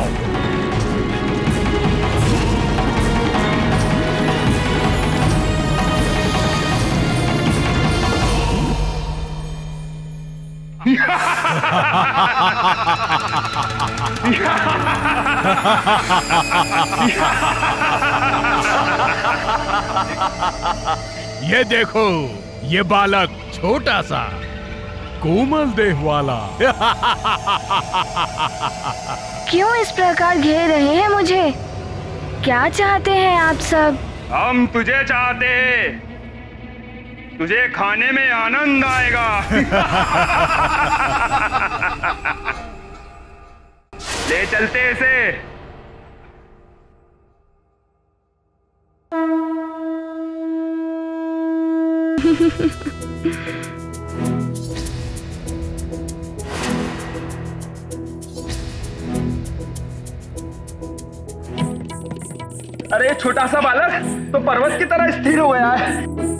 ये देखो, ये बालक छोटा सा कोमल देह वाला। क्यों इस प्रकार घेर रहे हैं मुझे? क्या चाहते हैं आप सब? हम तुझे चाहते हैं, तुझे खाने में आनंद आएगा। ले चलते इसे। अरे छोटा सा बालक तो पर्वत की तरह स्थिर हो गया है।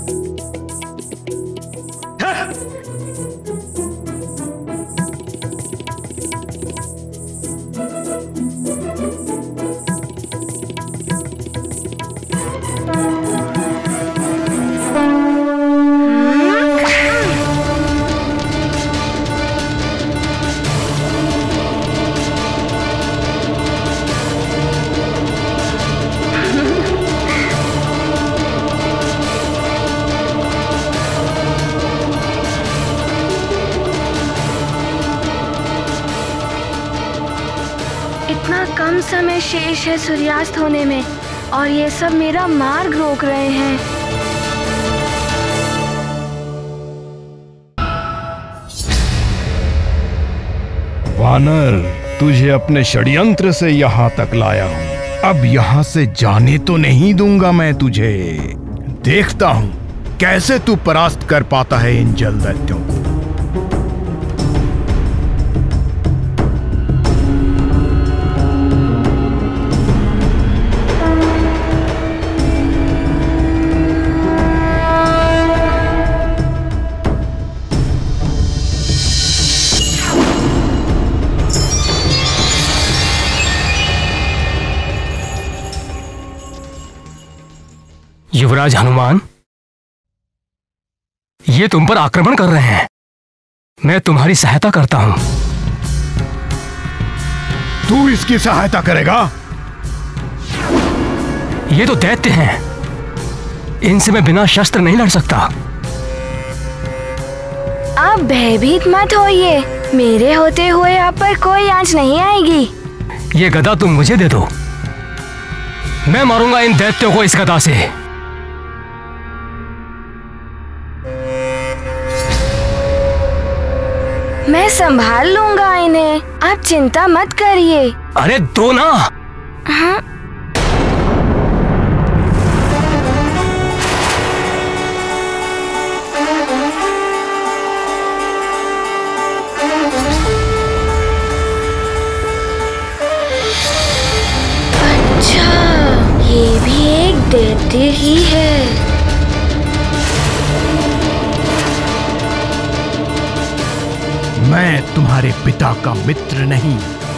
कम समय शेष है सूर्यास्त होने में और ये सब मेरा मार्ग रोक रहे हैं। वानर, तुझे अपने षड्यंत्र से यहाँ तक लाया हूँ। अब यहाँ से जाने तो नहीं दूंगा मैं तुझे। देखता हूँ कैसे तू परास्त कर पाता है इन जल दैत्यों को। युवराज हनुमान, ये तुम पर आक्रमण कर रहे हैं। मैं तुम्हारी सहायता करता हूं। तू इसकी सहायता करेगा? ये तो दैत्य हैं। इनसे मैं बिना शस्त्र नहीं लड़ सकता। आप भयभीत मत होइए। मेरे होते हुए आप पर कोई आंच नहीं आएगी। ये गदा तुम मुझे दे दो। मैं मारूंगा इन दैत्यों को इस गदा से। मैं संभाल लूंगा इन्हें, आप चिंता मत करिए। अरे दो ना। हाँ? अच्छा, ये भी एक दैत्य ही है। मैं तुम्हारे पिता का मित्र नहीं,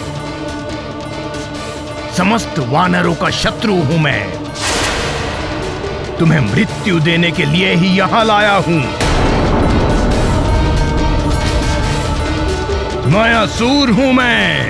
समस्त वानरों का शत्रु हूं मैं। तुम्हें मृत्यु देने के लिए ही यहां लाया हूं। मायासुर हूं मैं।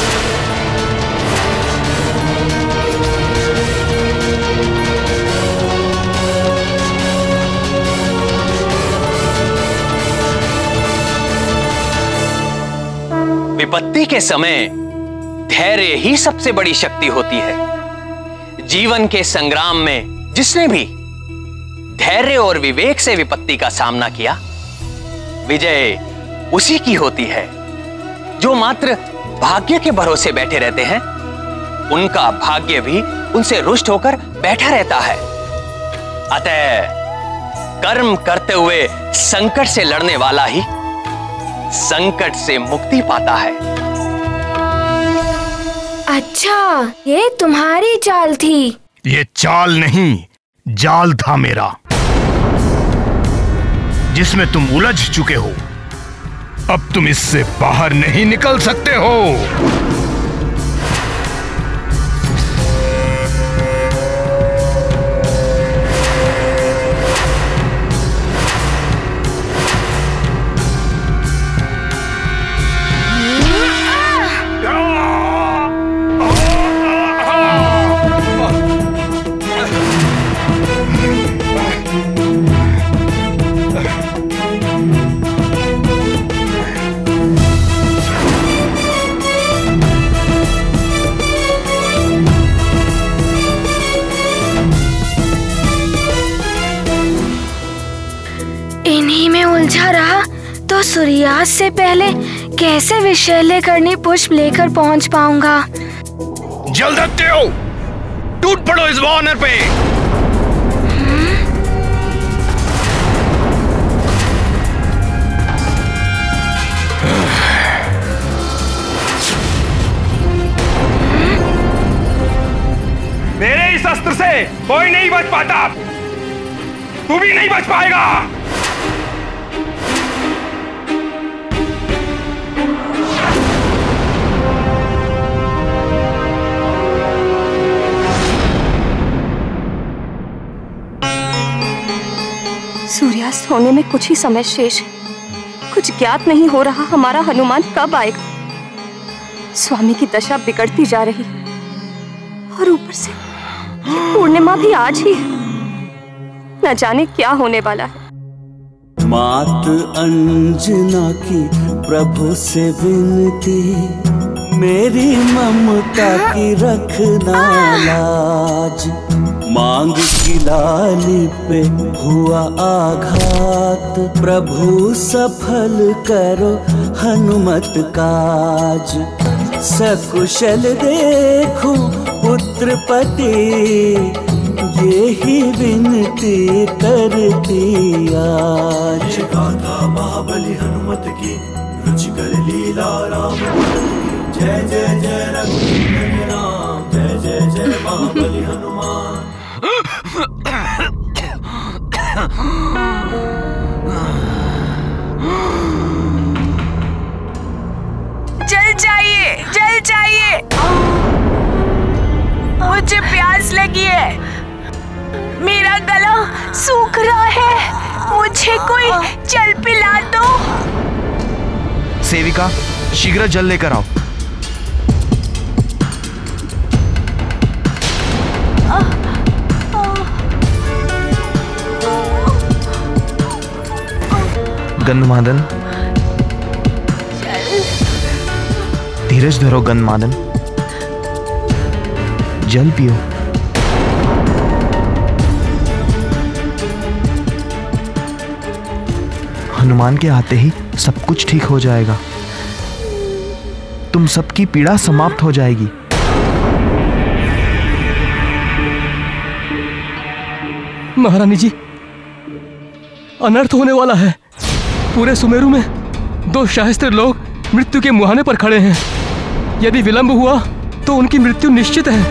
विपत्ति के समय धैर्य ही सबसे बड़ी शक्ति होती है। जीवन के संग्राम में जिसने भी धैर्य और विवेक से विपत्ति का सामना किया, विजय उसी की होती है। जो मात्र भाग्य के भरोसे बैठे रहते हैं, उनका भाग्य भी उनसे रुष्ट होकर बैठा रहता है। अतः कर्म करते हुए संकट से लड़ने वाला ही संकट से मुक्ति पाता है। अच्छा, ये तुम्हारी चाल थी? ये चाल नहीं, जाल था मेरा, जिसमें तुम उलझ चुके हो। अब तुम इससे बाहर नहीं निकल सकते हो। इन्हीं में उलझा रहा तो सूर्यास्त से पहले कैसे विषैले करनी पुष्प लेकर पहुंच पाऊंगा। जल्द हटते हो, टूट पड़ो इस वानर पे। मेरे इस अस्त्र से कोई नहीं बच पाता। तू भी नहीं बच पाएगा। सूर्यास्त होने में कुछ ही समय शेष है। कुछ ज्ञात नहीं हो रहा हमारा हनुमान कब आएगा। स्वामी की दशा बिगड़ती जा रही है और ऊपर से ये पूर्णिमा भी आज ही है। न जाने क्या होने वाला है। मात अंजना की प्रभु से विनती, मेरी ममता की रखना लाज। मांग की लाली पे हुआ आघात, प्रभु सफल करो हनुमत काज। सकुशल देखूं पुत्र पति, ये ही विनती करती आज। गाथा महाबली हनुमत की, रुचि कर लीला राम। जय जय जय रघुनंदन राम, जय जय जय महाबली हनुमान। जल चाहिए, जल चाहिए, मुझे प्यास लगी है। मेरा गला सूख रहा है। मुझे कोई जल पिला दो। सेविका, शीघ्र जल लेकर आओ। गंधमादन, धीरज धरो गंधमादन, जल पियो। हनुमान के आते ही सब कुछ ठीक हो जाएगा। तुम सबकी पीड़ा समाप्त हो जाएगी। महारानी जी, अनर्थ होने वाला है। पूरे सुमेरु में दो शास्त्र लोग मृत्यु के मुहाने पर खड़े हैं। यदि विलंब हुआ तो उनकी मृत्यु निश्चित है।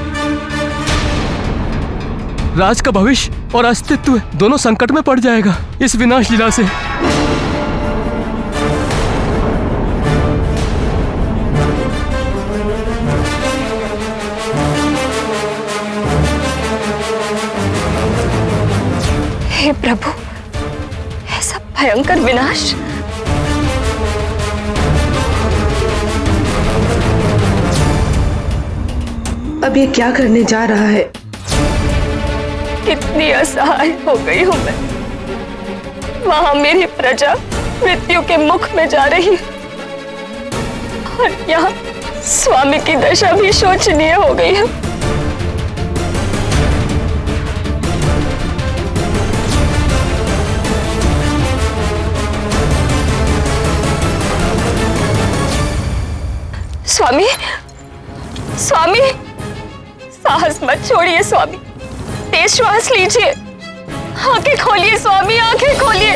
राज का भविष्य और अस्तित्व दोनों संकट में पड़ जाएगा इस विनाश लीला से। हे प्रभु, ऐसा भयंकर विनाश। अब ये क्या करने जा रहा है? कितनी असहाय हो गई हूं मैं। वहां मेरी प्रजा मृत्यु के मुख में जा रही है और यहाँ स्वामी की दशा भी शोचनीय हो गई है। स्वामी, स्वामी, साहस मत छोड़िए स्वामी। तेज श्वास लीजिए। आंखें खोलिए स्वामी, आंखें खोलिए।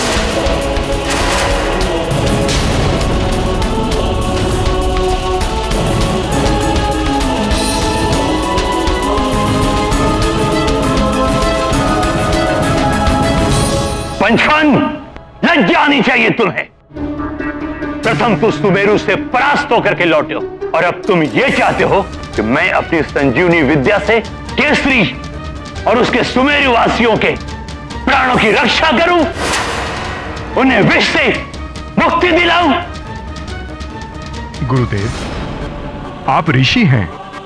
पंचफन, लज्जा आनी चाहिए तुम्हें। प्रथम तो सुमेरु से परास्त होकर के लौटे हो और अब तुम ये चाहते हो कि मैं अपनी संजीवनी विद्या से केसरी और उसके सुमेरु वासियों के प्राणों की रक्षा करूं, उन्हें विष से मुक्ति दिलाऊं। गुरुदेव, आप ऋषि हैं,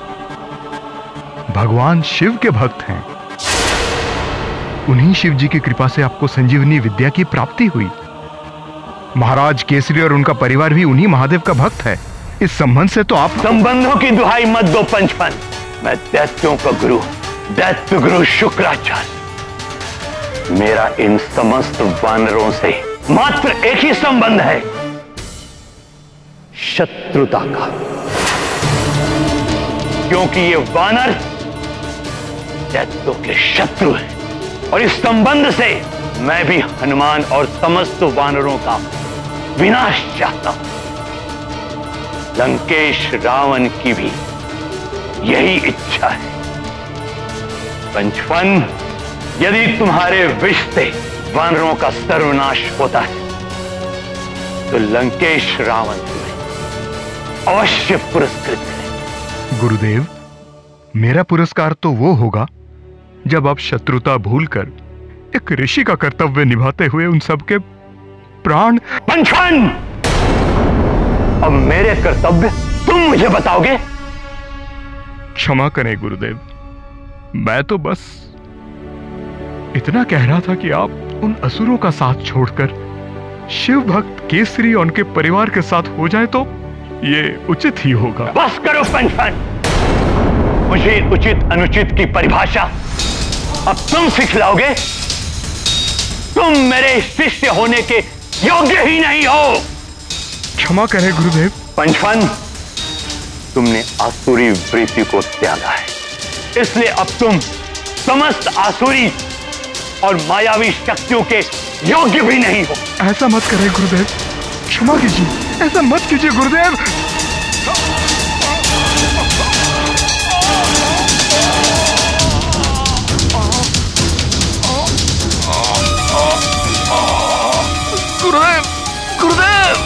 भगवान शिव के भक्त हैं। उन्हीं शिव जी की कृपा से आपको संजीवनी विद्या की प्राप्ति हुई। महाराज केसरी और उनका परिवार भी उन्हीं महादेव का भक्त है। इस संबंध से तो आप संबंधों की दुहाई मत दो पंचफन। मैं दैत्यों का गुरु, दैत्य गुरु शुक्राचार्य। मेरा इन समस्त वानरों से मात्र एक ही संबंध है, शत्रुता का। क्योंकि ये वानर दैत्यों के शत्रु हैं और इस संबंध से मैं भी हनुमान और समस्त वानरों का विनाश चाहता हूं। लंकेश रावण की भी यही इच्छा है। पंचफन, यदि तुम्हारे विष से वानरों का सर्वनाश होता है तो लंकेश रावण तुम्हें अवश्य पुरस्कृत करें। गुरुदेव, मेरा पुरस्कार तो वो होगा जब आप शत्रुता भूलकर एक ऋषि का कर्तव्य निभाते हुए उन सबके प्राण। पंचफन, अब मेरे कर्तव्य तुम मुझे बताओगे? क्षमा करें गुरुदेव, मैं तो बस इतना कह रहा था कि आप उन असुरों का साथ छोड़कर शिव भक्त केसरी और उनके परिवार के साथ हो जाए तो ये उचित ही होगा। बस करो पंचफन, मुझे उचित अनुचित की परिभाषा अब तुम सिखलाओगे। तुम मेरे शिष्य होने के योग्य ही नहीं हो। क्षमा करें गुरुदेव। पंचफन, तुमने आसुरी वृत्ति को त्यागा है, इसलिए अब तुम समस्त आसुरी और मायावी शक्तियों के योग्य भी नहीं हो। ऐसा मत करें गुरुदेव, क्षमा कीजिए, ऐसा मत कीजिए गुरुदेव। गुरुदेव, गुरुदेव।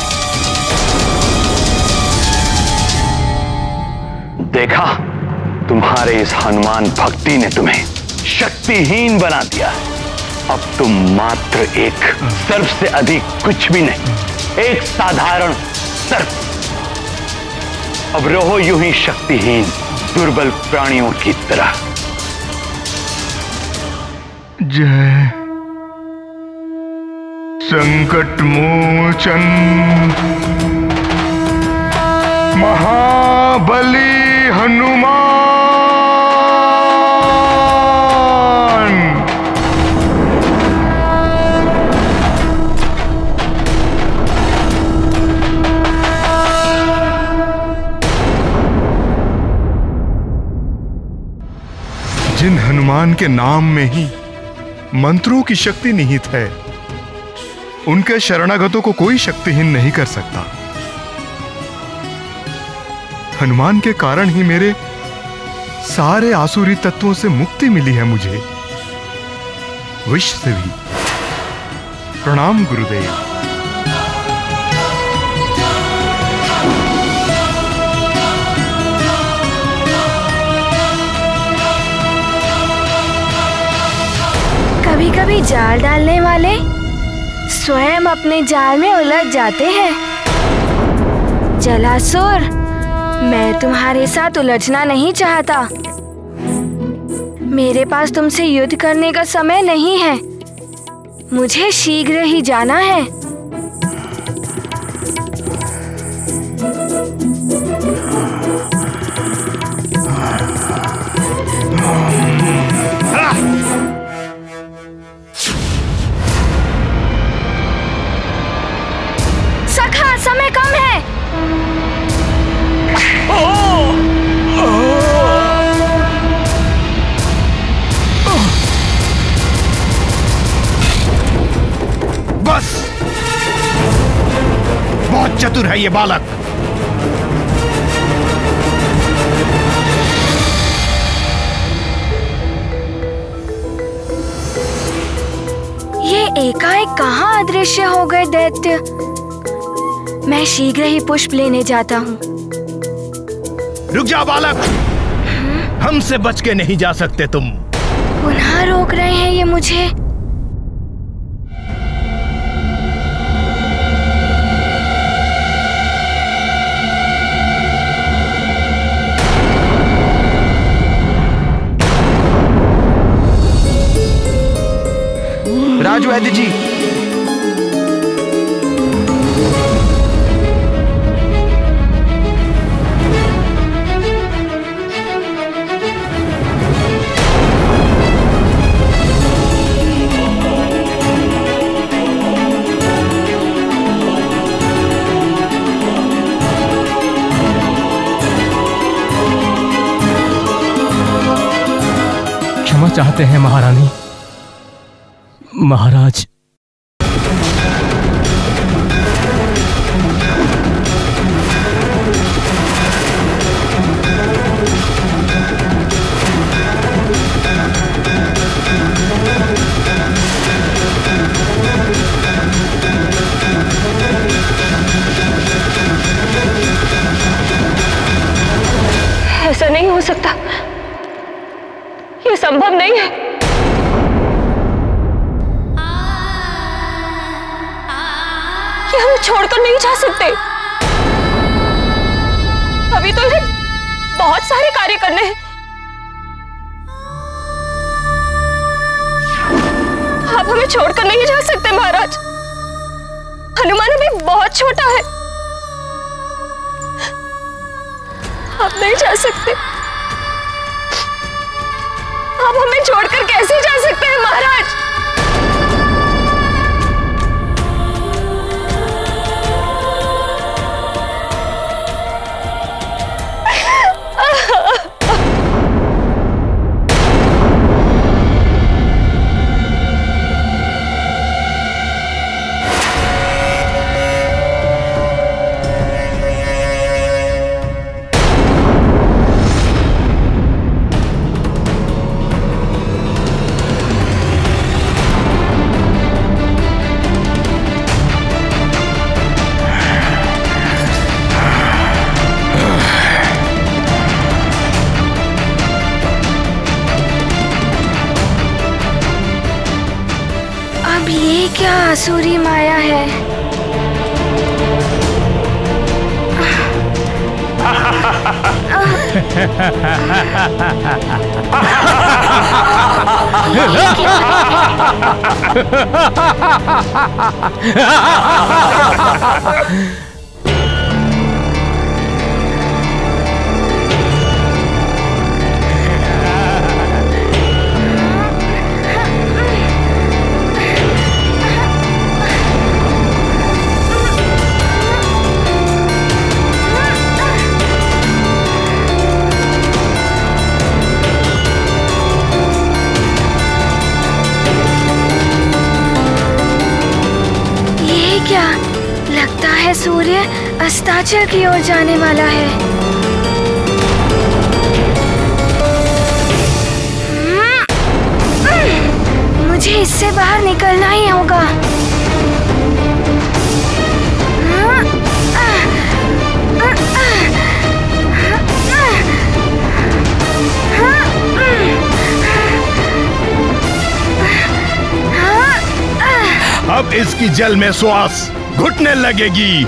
देखा, तुम्हारे इस हनुमान भक्ति ने तुम्हें शक्तिहीन बना दिया है। अब तुम मात्र एक सर्प से अधिक कुछ भी नहीं, एक साधारण सर्प। अब रहो यूं ही शक्तिहीन दुर्बल प्राणियों की तरह। जय संकट मोचन महाबली हनुमान। जिन हनुमान के नाम में ही मंत्रों की शक्ति निहित है, उनके शरणागतों को कोई शक्तिहीन नहीं कर सकता। हनुमान के कारण ही मेरे सारे आसुरी तत्वों से मुक्ति मिली है मुझे। विष से भी। प्रणाम गुरुदेव। कभी कभी जाल डालने वाले स्वयं अपने जाल में उलझ जाते हैं। जलासुर, मैं तुम्हारे साथ उलझना नहीं चाहता। मेरे पास तुमसे युद्ध करने का समय नहीं है। मुझे शीघ्र ही जाना है। सखा, समय कम है। बस, बहुत चतुर है ये बालक। ये एकाएक कहाँ अदृश्य हो गए दैत्य। मैं शीघ्र ही पुष्प लेने जाता हूँ। रुक जा बालक, हमसे बच के नहीं जा सकते तुम। पुनः रोक रहे हैं ये मुझे। राजवैद्य जी, क्षमा चाहते हैं महारानी। महाराज, ऐसा नहीं हो सकता। ये संभव नहीं है। ये हम छोड़कर नहीं जा सकते। अभी तो इन्हें बहुत सारे कार्य करने हैं। आप हमें छोड़कर नहीं जा सकते महाराज। हनुमान अभी बहुत छोटा है। आप नहीं जा सकते। आप हमें छोड़कर कैसे जा सकते हैं महाराज? अब ये क्या आसुरी माया है? लगता है सूर्य अस्ताचल की ओर जाने वाला है। मुझे इससे बाहर निकलना ही होगा। अब इसकी जल में श्वास घुटने लगेगी।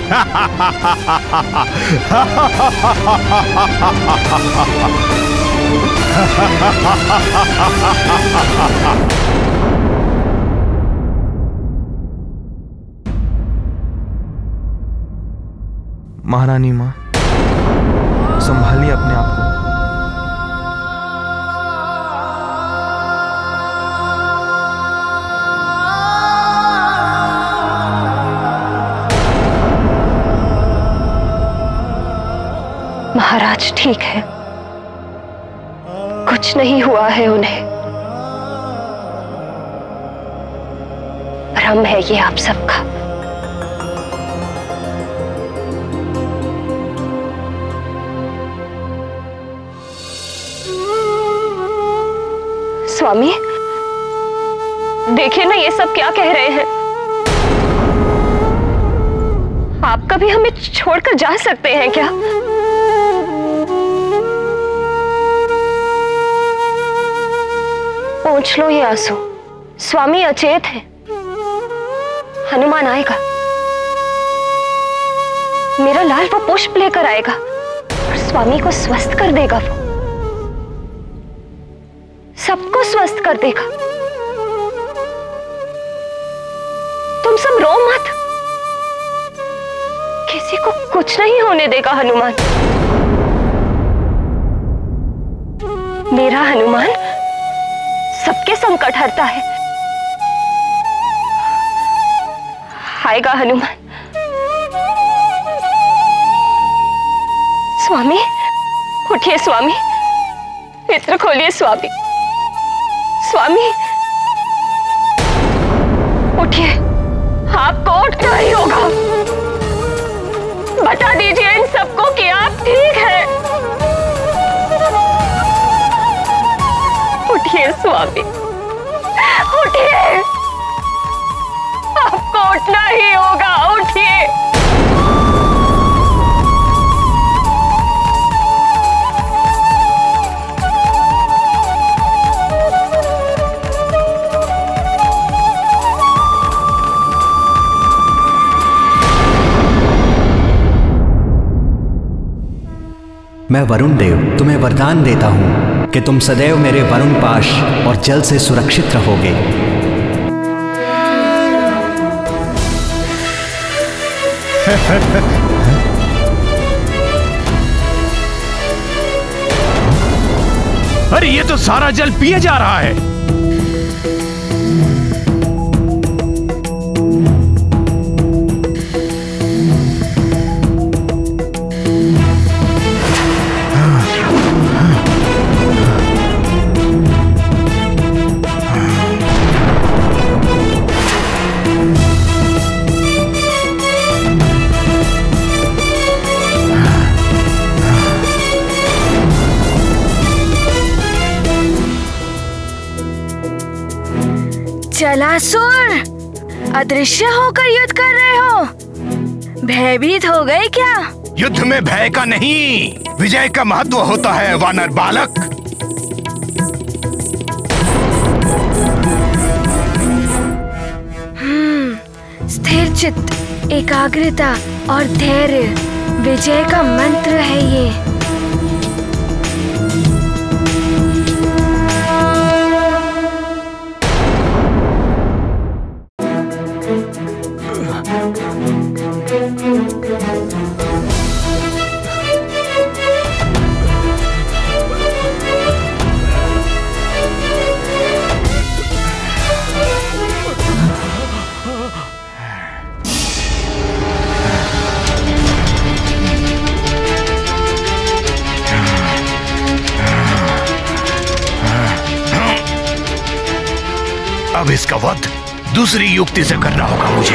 महारानी माँ, संभालिए अपने आप को। महाराज ठीक है, कुछ नहीं हुआ है उन्हें। भ्रम है ये आप सबका। स्वामी, देखिए ना ये सब क्या कह रहे हैं। आप कभी हमें छोड़कर जा सकते हैं क्या? पोंछ लो ये आंसू। स्वामी अचेत है, हनुमान आएगा। मेरा लाल वो पुष्प लेकर आएगा और स्वामी को स्वस्थ कर देगा। वो सबको स्वस्थ कर देगा। तुम सब रो मत, किसी को कुछ नहीं होने देगा हनुमान। मेरा हनुमान सबके संकट हरता है। आएगा हनुमान। स्वामी उठिए, स्वामी नेत्र खोलिए। स्वामी स्वामी उठिए, आपको उठना ही होगा। बता दीजिए इन सबको कि आप ठीक हैं। उठिए स्वामी, उठिए, आपको उठना ही होगा। उठिए। मैं वरुण देव तुम्हें वरदान देता हूं कि तुम सदैव मेरे वरुण पाश और जल से सुरक्षित रहोगे। अरे ये तो सारा जल पिए जा रहा है। जलासुर, अदृश्य होकर युद्ध कर रहे हो? भयभीत हो गए क्या? युद्ध में भय का नहीं, विजय का महत्व होता है वानर बालक। चित्त, एकाग्रता और धैर्य विजय का मंत्र है ये। अब इसका वध दूसरी युक्ति से करना होगा मुझे।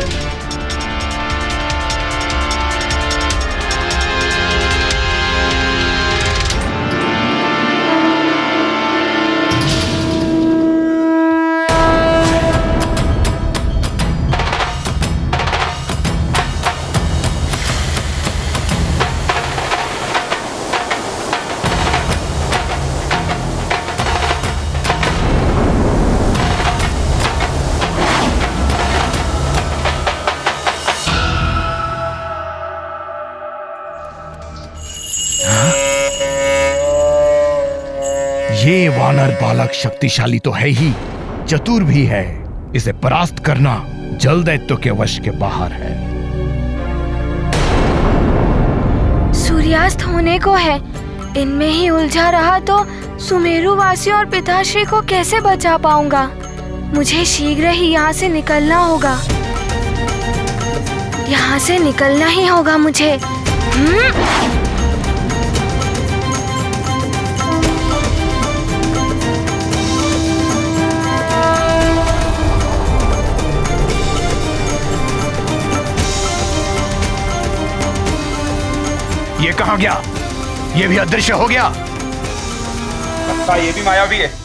ये वानर बालक शक्तिशाली तो है ही, चतुर भी है। इसे परास्त करना जल दैत्य के वश के बाहर है। सूर्यास्त होने को है, इनमें ही उलझा रहा तो सुमेरु वासियों और पिताश्री को कैसे बचा पाऊंगा। मुझे शीघ्र ही यहाँ से निकलना होगा, यहाँ से निकलना ही होगा मुझे। हम्म? ये कहाँ गया? ये भी अदृश्य हो गया। लगता ये भी मायावी है।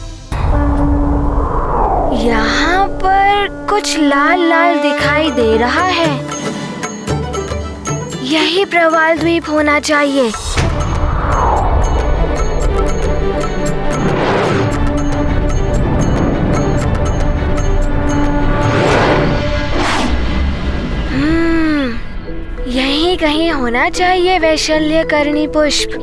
यहाँ पर कुछ लाल लाल दिखाई दे रहा है, यही प्रवाल द्वीप होना चाहिए। यहीं कहीं होना चाहिए वैशल्यकरणी पुष्प।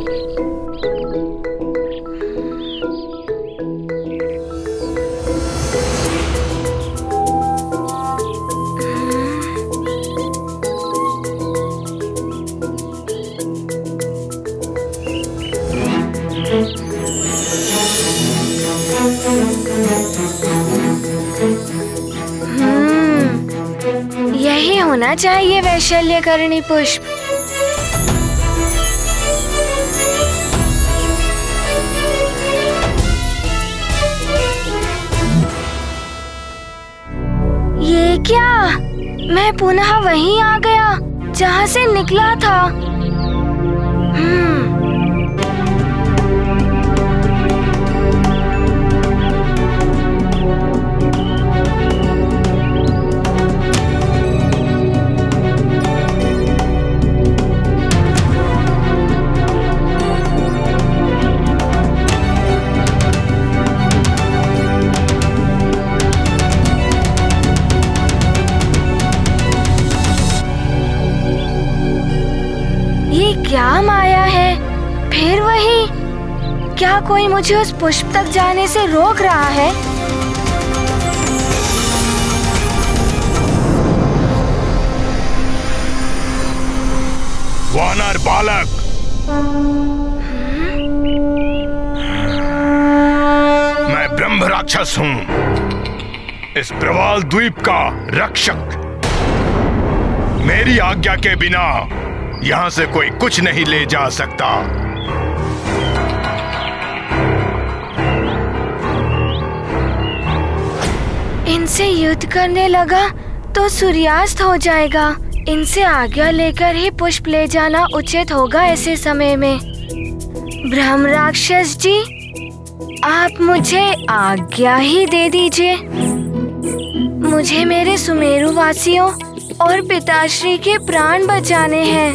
यही होना चाहिए वैशल्यकरणी पुष्प। ये क्या? मैं पुनः वहीं आ गया जहाँ से निकला था। हम्म क्या माया है? फिर वही? क्या कोई मुझे उस पुष्प तक जाने से रोक रहा है? वानर बालक, मैं ब्रह्म राक्षस हूँ, इस प्रवाल द्वीप का रक्षक। मेरी आज्ञा के बिना यहाँ से कोई कुछ नहीं ले जा सकता। इनसे युद्ध करने लगा तो सूर्यास्त हो जाएगा। इनसे आज्ञा लेकर ही पुष्प ले जाना उचित होगा ऐसे समय में। ब्रह्म राक्षस जी, आप मुझे आज्ञा ही दे दीजिए। मुझे मेरे सुमेरु वासियों और पिताश्री के प्राण बचाने हैं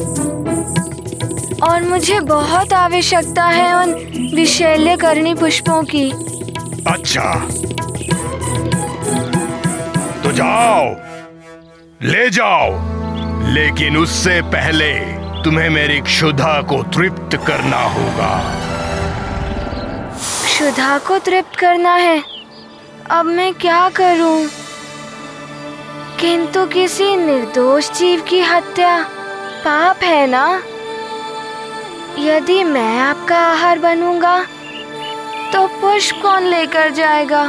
और मुझे बहुत आवश्यकता है उन विशैल्यकरणी पुष्पों की। अच्छा, तो जाओ ले जाओ, लेकिन उससे पहले तुम्हें मेरी क्षुधा को तृप्त करना होगा। क्षुधा को तृप्त करना है? अब मैं क्या करूं? किंतु किसी निर्दोष जीव की हत्या पाप है ना? यदि मैं आपका आहार बनूंगा तो पुष्प कौन लेकर जाएगा?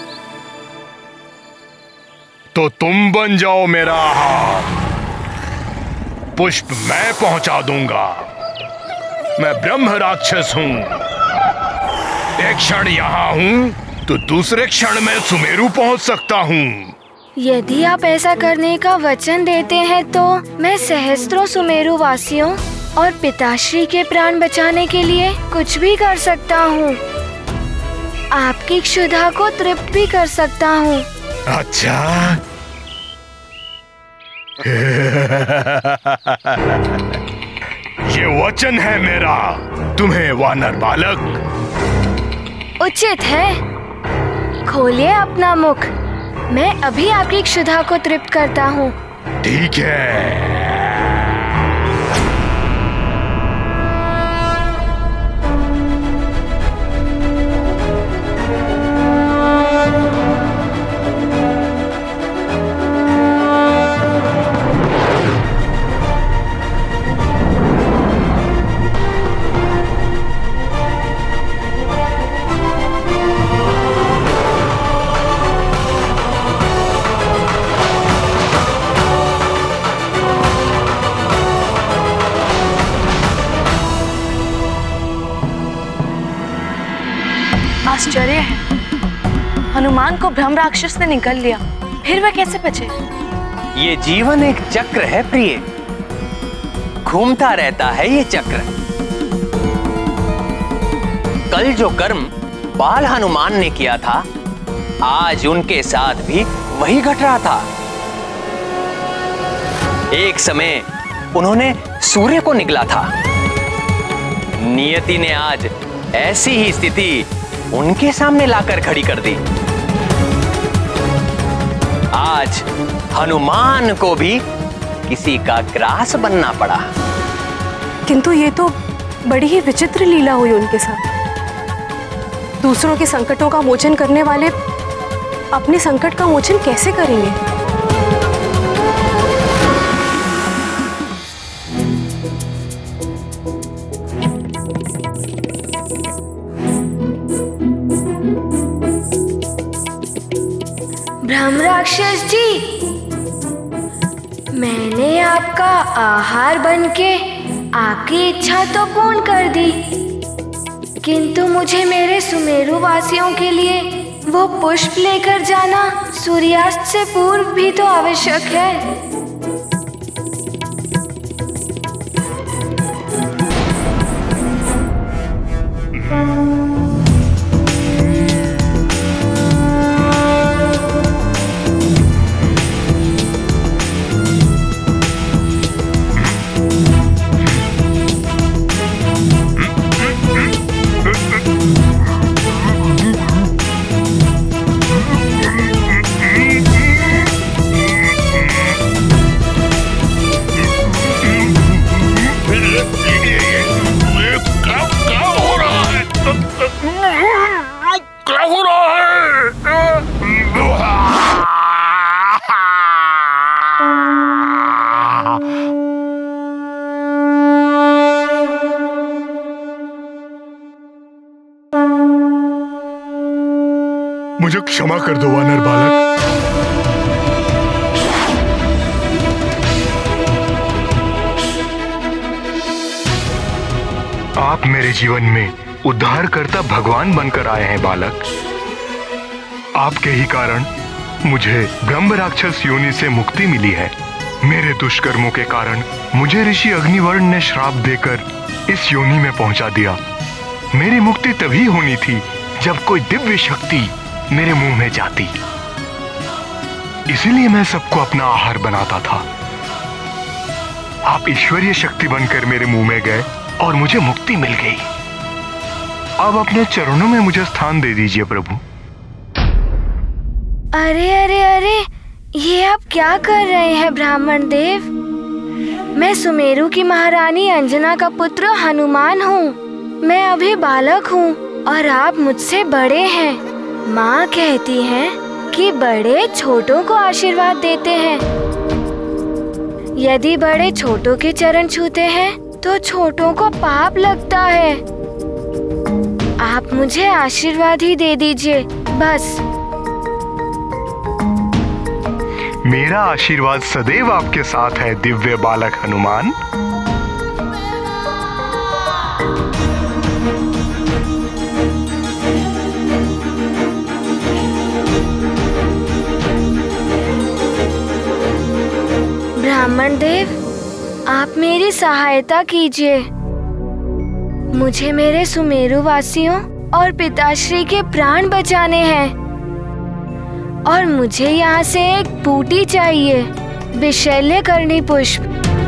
तो तुम बन जाओ मेरा आहार। पुष्प मैं पहुंचा दूंगा। मैं ब्रह्म राक्षस हूं। एक क्षण यहाँ हूं तो दूसरे क्षण में सुमेरु पहुंच सकता हूं। यदि आप ऐसा करने का वचन देते हैं तो मैं सहस्त्रों सुमेरु वासियों और पिताश्री के प्राण बचाने के लिए कुछ भी कर सकता हूँ। आपकी क्षुधा को तृप्त भी कर सकता हूँ। अच्छा। ये वचन है मेरा तुम्हें, वानर बालक। उचित है, खोलिए अपना मुख। मैं अभी आपकी क्षुधा को तृप्त करता हूँ। ठीक है। आश्चर्य है, हनुमान को ब्रह्म राक्षस ने निगल लिया, फिर वह कैसे बचे? ये जीवन एक चक्र है प्रिय, घूमता रहता है ये चक्र। कल जो कर्म बाल हनुमान ने किया था, आज उनके साथ भी वही घट रहा था। एक समय उन्होंने सूर्य को निगला था। नियति ने आज ऐसी ही स्थिति उनके सामने लाकर खड़ी कर दी। आज हनुमान को भी किसी का ग्रास बनना पड़ा। किंतु ये तो बड़ी ही विचित्र लीला हुई उनके साथ। दूसरों के संकटों का मोचन करने वाले अपने संकट का मोचन कैसे करेंगे? ब्रह्म राक्षस जी, मैंने आपका आहार बनके आपकी इच्छा तो पूर्ण कर दी, किंतु मुझे मेरे सुमेरु वासियों के लिए वो पुष्प लेकर जाना सूर्यास्त से पूर्व भी तो आवश्यक है। मुझे क्षमा कर दो वानर बालक। आप मेरे जीवन में उद्धारकर्ता भगवान बनकर आए हैं बालक। आपके ही कारण मुझे ब्रह्म राक्षस योनि से मुक्ति मिली है। मेरे दुष्कर्मों के कारण मुझे ऋषि अग्निवर्ण ने श्राप देकर इस योनि में पहुंचा दिया। मेरी मुक्ति तभी होनी थी जब कोई दिव्य शक्ति मेरे मुंह में जाती। इसीलिए मैं सबको अपना आहार बनाता था। आप ईश्वरीय शक्ति बनकर मेरे मुंह में गए और मुझे मुक्ति मिल गई। अब अपने चरणों में मुझे स्थान दे दीजिए प्रभु। अरे अरे अरे, ये आप क्या कर रहे हैं ब्राह्मण देव? मैं सुमेरु की महारानी अंजना का पुत्र हनुमान हूँ। मैं अभी बालक हूँ और आप मुझसे बड़े हैं। माँ कहती हैं कि बड़े छोटों को आशीर्वाद देते हैं। यदि बड़े छोटों के चरण छूते हैं तो छोटों को पाप लगता है। आप मुझे आशीर्वाद ही दे दीजिए बस। मेरा आशीर्वाद सदैव आपके साथ है दिव्य बालक हनुमान। ब्राह्मण देव, आप मेरी सहायता कीजिए। मुझे मेरे सुमेरु वासियों और पिताश्री के प्राण बचाने हैं और मुझे यहाँ से एक बूटी चाहिए, विशल्यकर्णी पुष्प,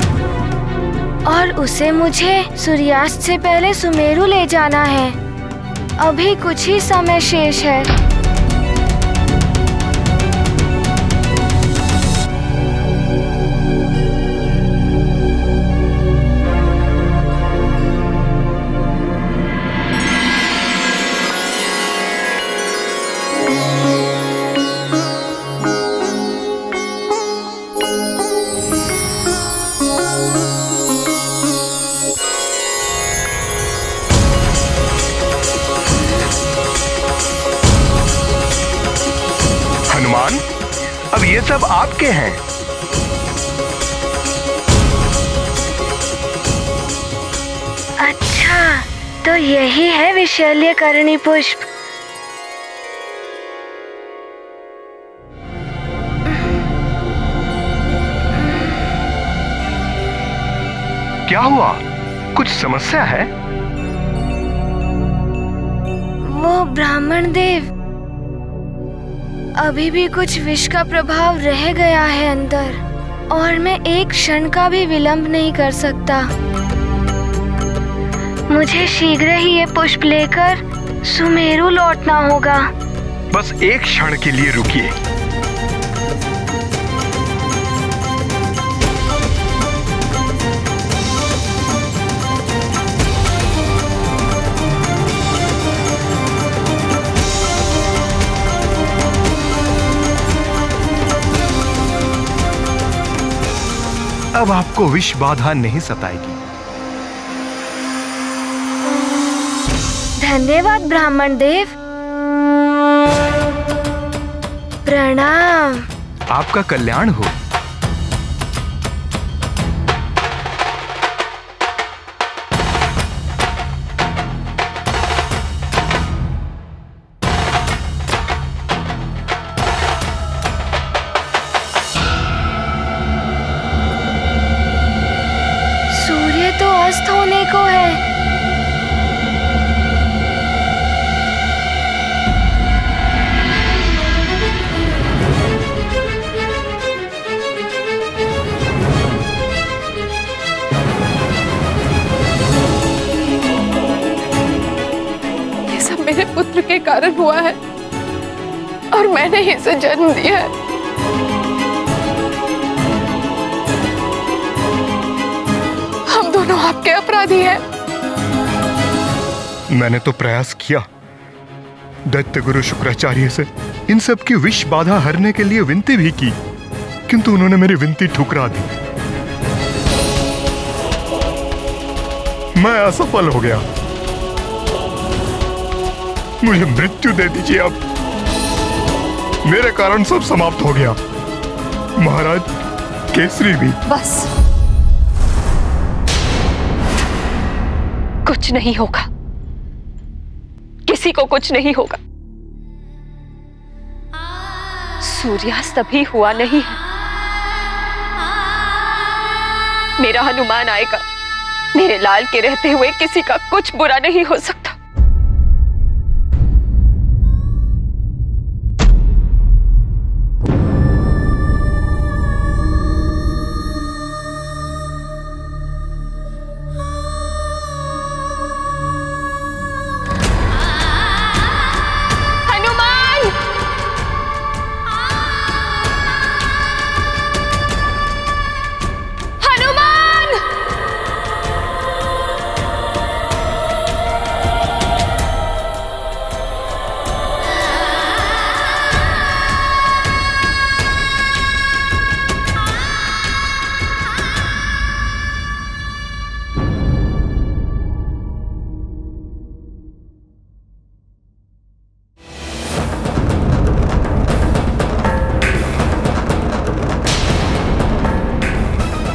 और उसे मुझे सूर्यास्त से पहले सुमेरु ले जाना है। अभी कुछ ही समय शेष है। अब ये सब आपके हैं। अच्छा, तो यही है विशल्यकर्णी पुष्प। क्या हुआ? कुछ समस्या है? वो ब्राह्मण देव, अभी भी कुछ विष का प्रभाव रह गया है अंदर और मैं एक क्षण का भी विलंब नहीं कर सकता। मुझे शीघ्र ही ये पुष्प लेकर सुमेरु लौटना होगा। बस एक क्षण के लिए रुकिए। अब आपको विष बाधा नहीं सताएगी। धन्यवाद ब्राह्मण देव। प्रणाम। आपका कल्याण हो। अस्त होने को है। ये सब मेरे पुत्र के कारण हुआ है और मैंने ही इसे जन्म दिया है। दोनों आपके अपराधी हैं। मैंने तो प्रयास किया दैत्य गुरु शुक्राचार्य से इन सब की विष बाधा हरने के लिए विनती भी की, किंतु उन्होंने मेरी विनती ठुकरा दी। मैं असफल हो गया। मुझे मृत्यु दे दीजिए अब। मेरे कारण सब समाप्त हो गया, महाराज केसरी भी। बस, कुछ नहीं होगा, किसी को कुछ नहीं होगा। सूर्यास्त अभी हुआ नहीं है। मेरा हनुमान आएगा। मेरे लाल के रहते हुए किसी का कुछ बुरा नहीं हो सकता।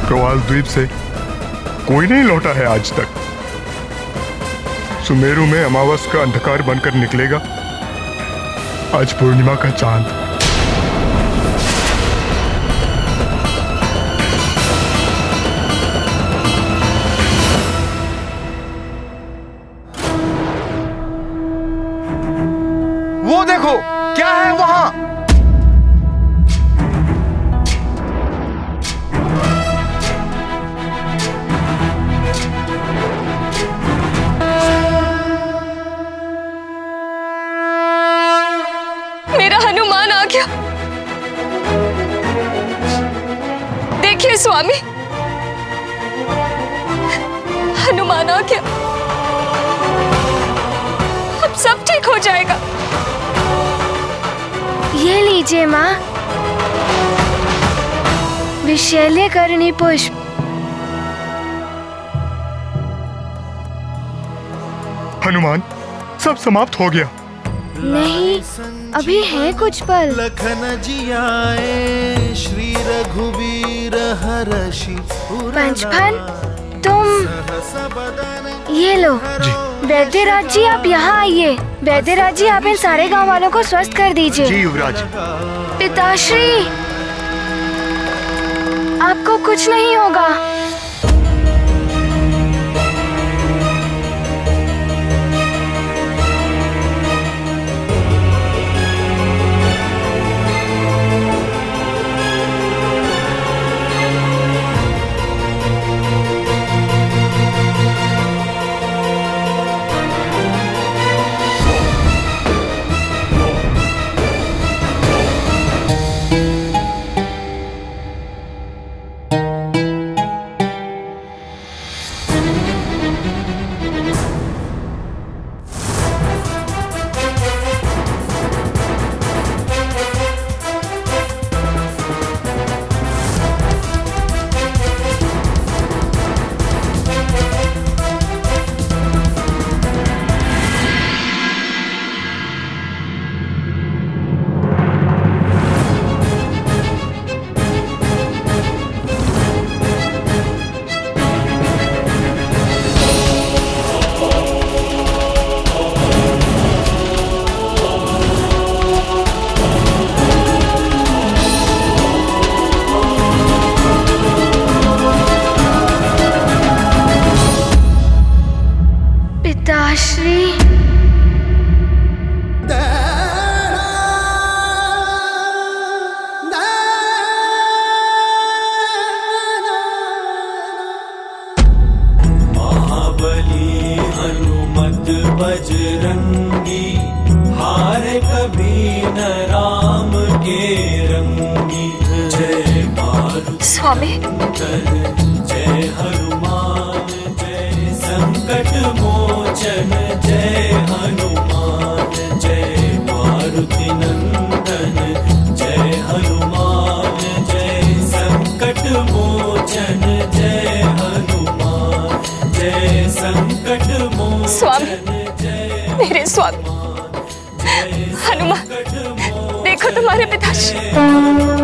प्रवाल द्वीप से कोई नहीं लौटा है आज तक। सुमेरु में अमावस का अंधकार बनकर निकलेगा आज पूर्णिमा का चांद। वो देखो क्या है वहां। मेरा हनुमान आ गया। देखिए स्वामी, हनुमान आ गया। अब सब ठीक हो जाएगा। ये लीजिए माँ, विशैल्य करणी पुष्प। हनुमान, सब समाप्त हो गया। नहीं, अभी है कुछ पल। लखन जियाए श्री रघुवीर हर्षि। पंचफन, तुम ये लो। वैद्यराज जी, आप यहाँ आइए। वैद्यराज जी, आप इन सारे गांव वालों को स्वस्थ कर दीजिए। जी युवराज। पिताश्री, आपको कुछ नहीं होगा। पिताश्री, महाबली हनुमत बजरंगी, हारे कभी न राम के रंगी। जय मारुति स्वामी, जय हनुमान, जय संकट मोचन, जय हनुमान, जय मारुति नंदन, जय हनुमान, जय संकट मोचन, जय हनुमान, जय संकट मोचन। स्वामी, मेरे स्वामी हनुमान, देखो तुम्हारे पिताश्री।